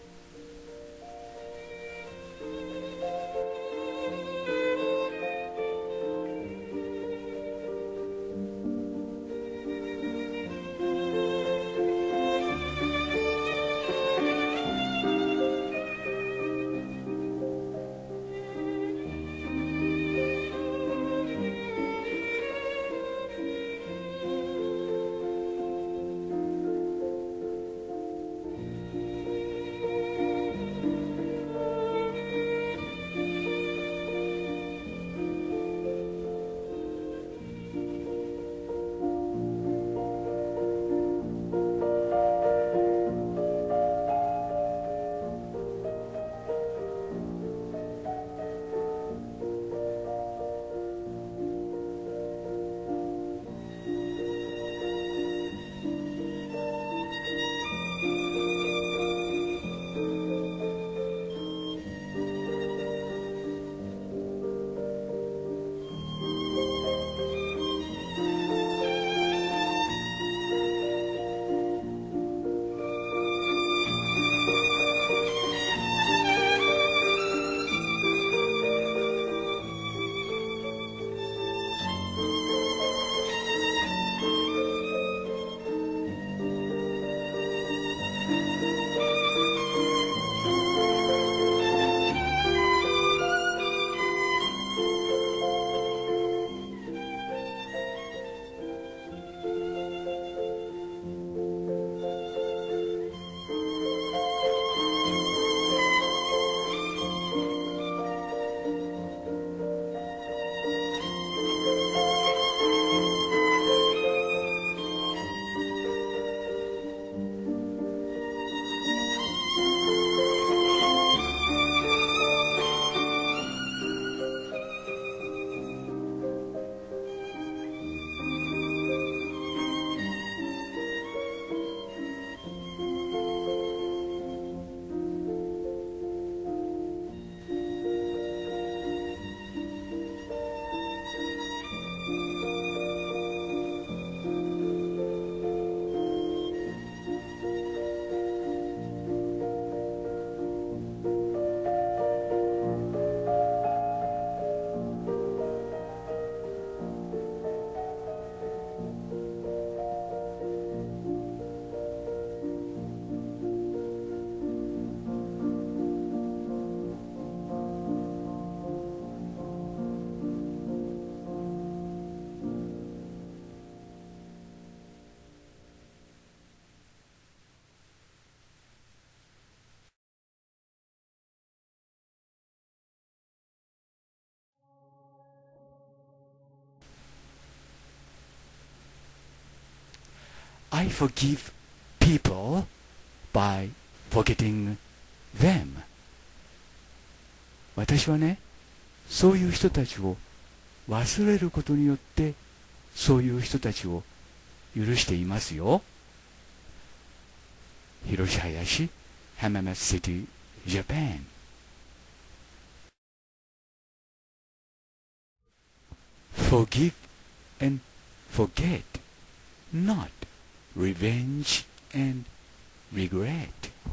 。I forgive people by forgetting them. 私はね、そういう人たちを忘れることによってそういう人たちを許していますよ。 広島市、浜松 City, Japan. Forgive and forget, not revenge and regret.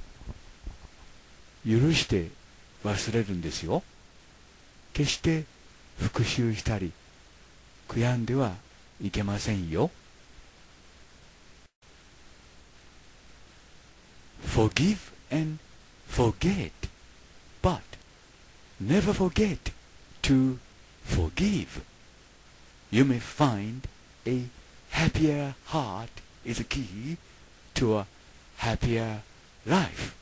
許して忘れるんですよ。決して復讐したり悔やんではいけませんよ。Forgive and forget, but never forget to forgive. You may find a happier heart is the key to a happier life.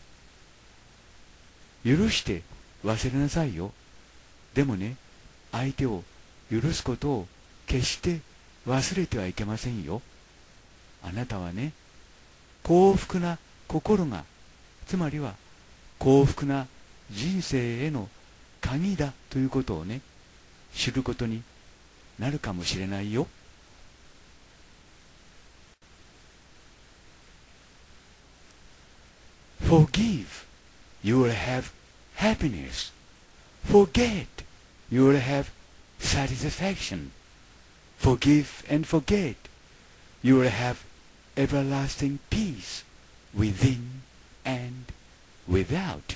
許して忘れなさいよ。でもね、相手を許すことを決して忘れてはいけませんよ。あなたはね、幸福な心が、つまりは幸福な人生への鍵だということをね、知ることになるかもしれないよ。Forgive, you will have happiness. Forget, you will have satisfaction. Forgive and forget, you will have everlasting peace within and without.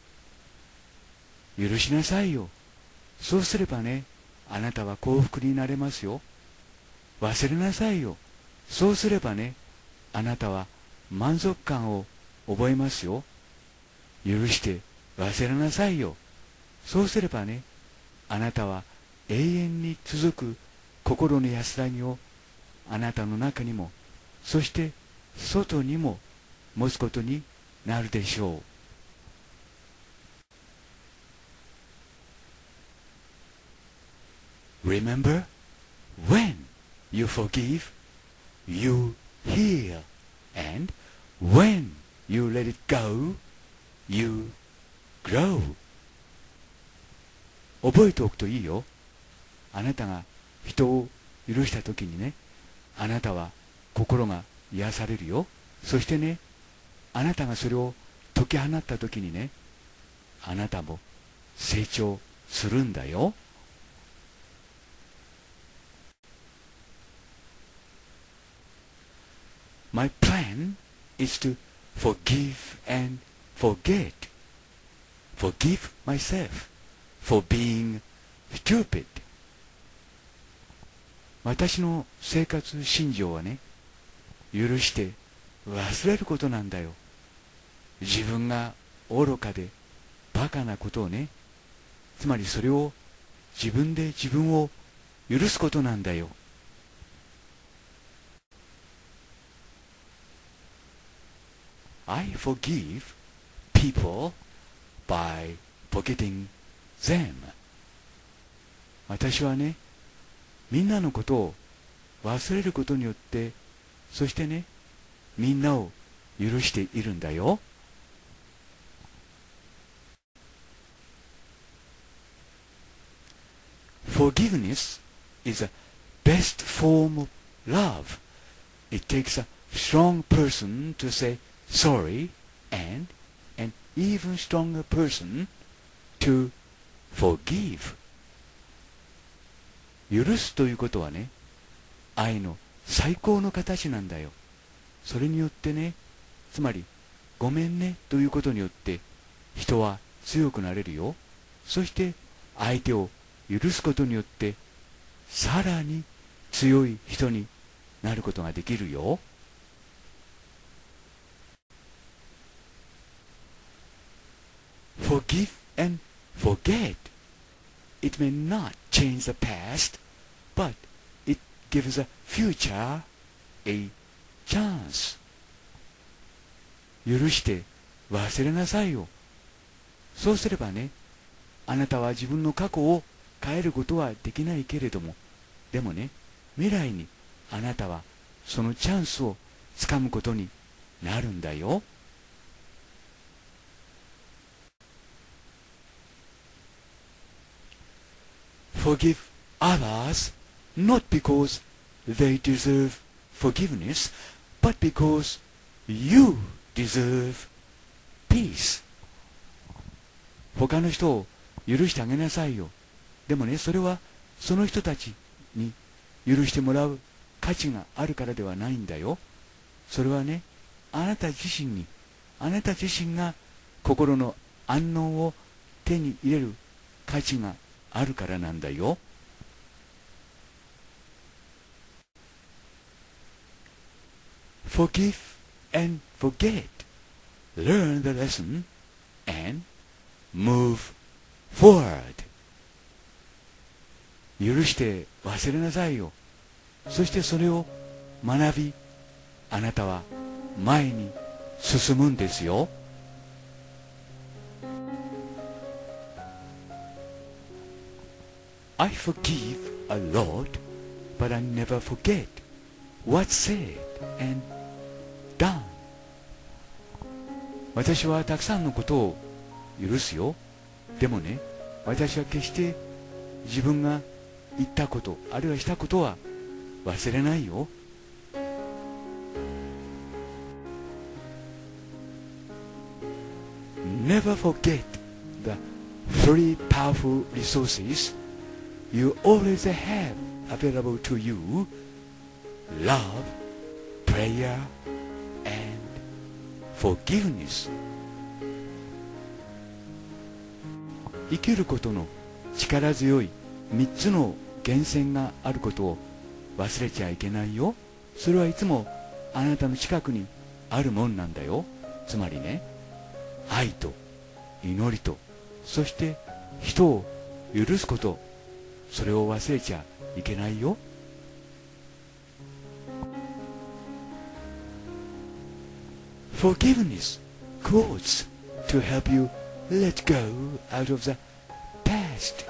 許しなさいよ。そうすればね、あなたは幸福になれますよ。忘れなさいよ。そうすればね、あなたは満足感を覚えますよ。許して忘れなさいよ。そうすればね、あなたは永遠に続く心の安らぎをあなたの中にも、そして外にも持つことになるでしょう。Remember, when you forgive, you heal, and when you let it go, you grow. 覚えておくといいよ。あなたが人を許したときにね、あなたは心が癒されるよ。そしてね、あなたがそれを解き放ったときにね、あなたも成長するんだよ。My plan is to forgive and forget. Forgive myself for being stupid. 私の生活信条はね、許して忘れることなんだよ。自分が愚かでバカなことをね、つまりそれを自分で自分を許すことなんだよ。I forgive people by forgetting them. 私はね、みんなのことを忘れることによって、そしてね、みんなを許しているんだよ。Forgiveness is the best form of love. It takes a strong person to say sorry and an even stronger person to forgive. 許すということはね、愛の最高の形なんだよ。それによってね、つまりごめんねということによって人は強くなれるよ。そして相手を許すことによってさらに強い人になることができるよ。Forgive and forget. It may not change the past, but it gives the future a chance. 許して忘れなさいよ。そうすればね、あなたは自分の過去を変えることはできないけれども、でもね、未来にあなたはそのチャンスをつかむことになるんだよ。Forgive others not because they deserve forgiveness, but because you deserve peace。 他の人を許してあげなさいよ。でもね、それはその人たちに許してもらう価値があるからではないんだよ。それはね、あなた自身に、あなた自身が心の安穏を手に入れる価値があるからなんだよ。Forgive and forget. Learn the lesson and move forward. 許して忘れなさいよ。そしてそれを学び、あなたは前に進むんですよ。I forgive a lot, but I never forget what's said and done. 私はたくさんのことを許すよ。でもね、私は決して自分が言ったこと、あるいはしたことは忘れないよ。Never forget the three powerful resources you always have available to you: love, prayer, and forgiveness. 生きることの力強い三つの源泉があることを忘れちゃいけないよ。それはいつもあなたの近くにあるもんなんだよ。つまりね、愛と祈りと、そして人を許すこと、それを忘れちゃいけないよ。Forgiveness quotes to help you let go out of the past.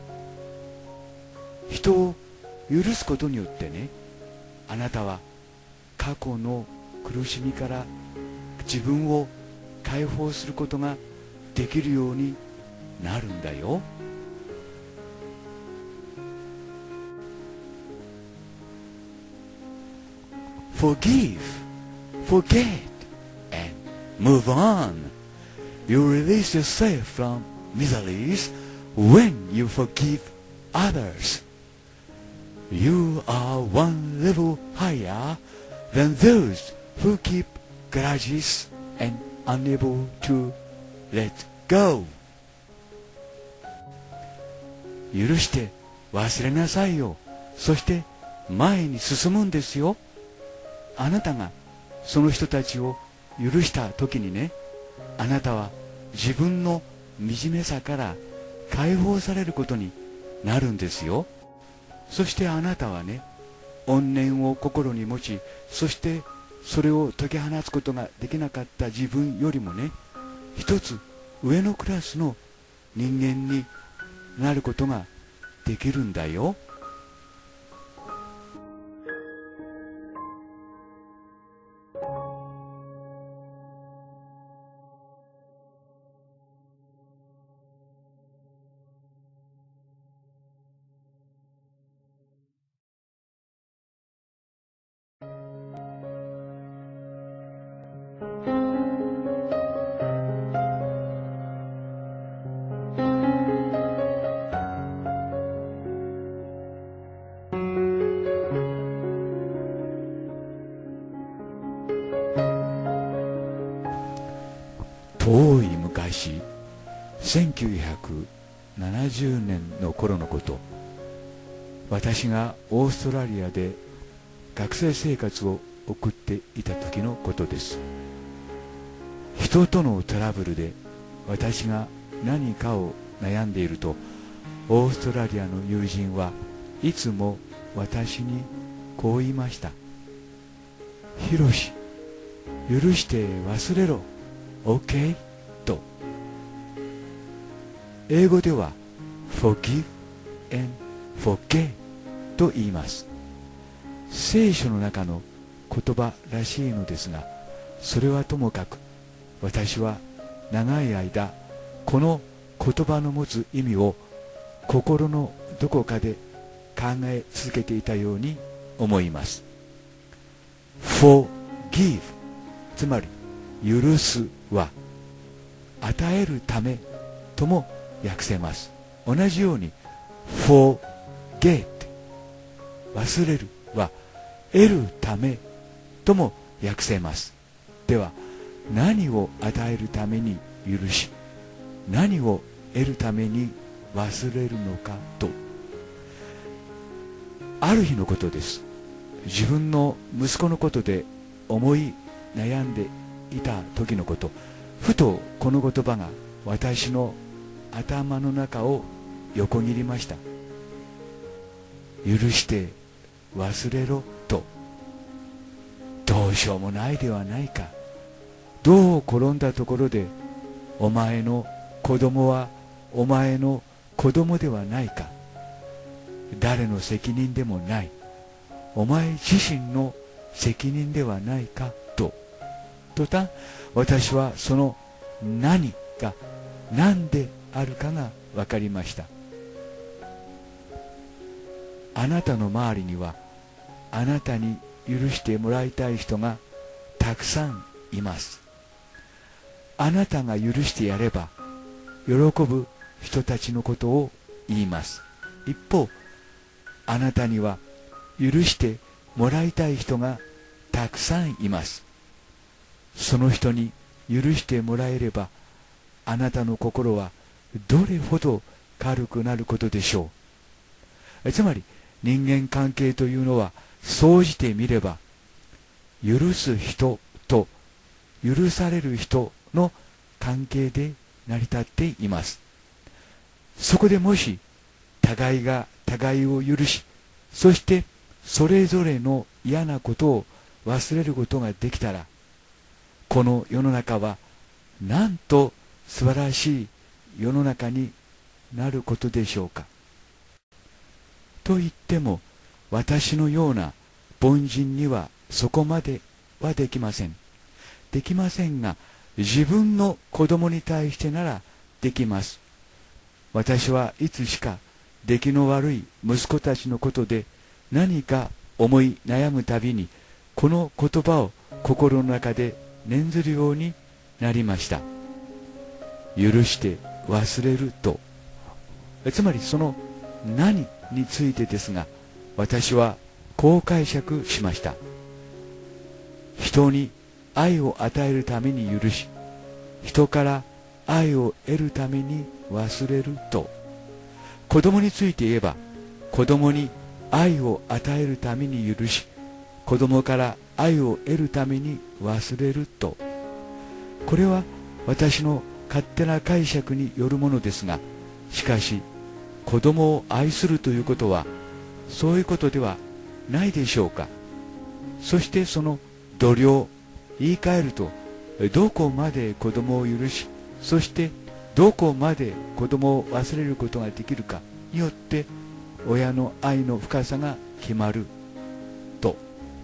人を許すことによってね、あなたは過去の苦しみから自分を解放することができるようになるんだよ。Forgive, forget, and move on. You release yourself from miseries when you forgive others. You are one level higher than those who keep grudges and unable to let go. 許して忘れなさいよ。そして前に進むんですよ。あなたがその人たちを許した時にね、あなたは自分の惨めさから解放されることになるんですよ。そしてあなたはね、怨念を心に持ち、そしてそれを解き放つことができなかった自分よりもね、一つ上のクラスの人間になることができるんだよ。遠い昔、せんきゅうひゃくななじゅうねんの頃のこと、私がオーストラリアで学生生活を送っていた時のことです。人とのトラブルで私が何かを悩んでいると、オーストラリアの友人はいつも私にこう言いました。ヒロシ、許して忘れろ、OK? と。英語では Forgive and forget と言います。聖書の中の言葉らしいのですが、それはともかく私は長い間この言葉の持つ意味を心のどこかで考え続けていたように思います。 Forgive、 つまり許すは与えるためとも訳せます。同じように forget 忘れるは得るためとも訳せます。では何を与えるために許し、何を得るために忘れるのかと。ある日のことです。自分の息子のことで思い悩んでいた時のこと、ふとこの言葉が私の頭の中を横切りました。許して忘れろと。どうしようもないではないか。どう転んだところでお前の子供はお前の子供ではないか。誰の責任でもない。お前自身の責任ではないかと。途端私はその何が何であるかが分かりました。あなたの周りにはあなたに許してもらいたい人がたくさんいます。あなたが許してやれば喜ぶ人たちのことを言います。一方、あなたには許してもらいたい人がたくさんいます。その人に許してもらえればあなたの心はどれほど軽くなることでしょう。つまり人間関係というのは総じてみれば許す人と許される人の関係で成り立っています。そこでもし互いが互いを許し、そしてそれぞれの嫌なことを忘れることができたら、この世の中はなんと素晴らしい世の中になることでしょうか。と言っても私のような凡人にはそこまではできません。できませんが、自分の子供に対してならできます。私はいつしか出来の悪い息子たちのことで何か思い悩むたびにこの言葉を心の中で念ずるようになりました。許して忘れると。つまりその何についてですが、私はこう解釈しました。人に愛を与えるために許し、人から愛を得るために忘れると。子供について言えば、子供に愛を与えるために許し、子供から愛を得るために忘れると。これは私の勝手な解釈によるものですが、しかし子供を愛するということはそういうことではないでしょうか。そしてその度量、言い換えると、どこまで子供を許し、そしてどこまで子供を忘れることができるかによって親の愛の深さが決まると。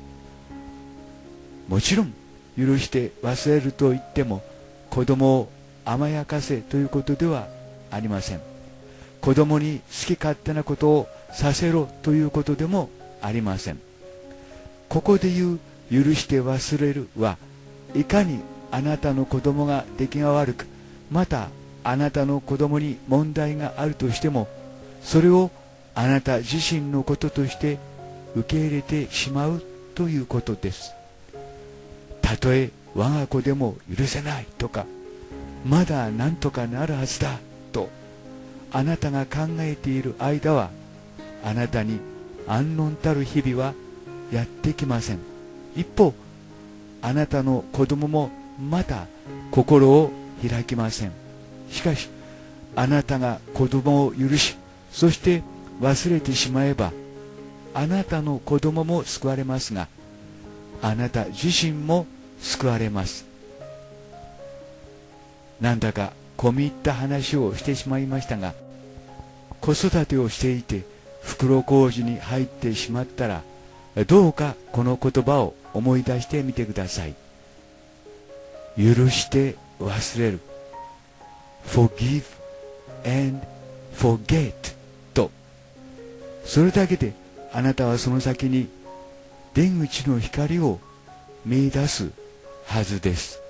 もちろん許して忘れると言っても子供を甘やかせということではありません。子供に好き勝手なことをさせろということでもありません。ここで言う許して忘れるはいかにあなたの子供が出来が悪く、またあなたの子供に問題があるとしても、それをあなた自身のこととして受け入れてしまうということです。たとえ我が子でも許せないとか、まだ何とかなるはずだとあなたが考えている間は、あなたに安穏たる日々はやってきません。一方、あなたの子供もまた心を開きません。しかしあなたが子供を許し、そして忘れてしまえば、あなたの子供も救われますが、あなた自身も救われます。なんだか込み入った話をしてしまいましたが、子育てをしていて袋小路に入ってしまったら、どうかこの言葉を思い出してみてください。許して忘れる。Forgive and forget と。それだけであなたはその先に出口の光を見出すはずです。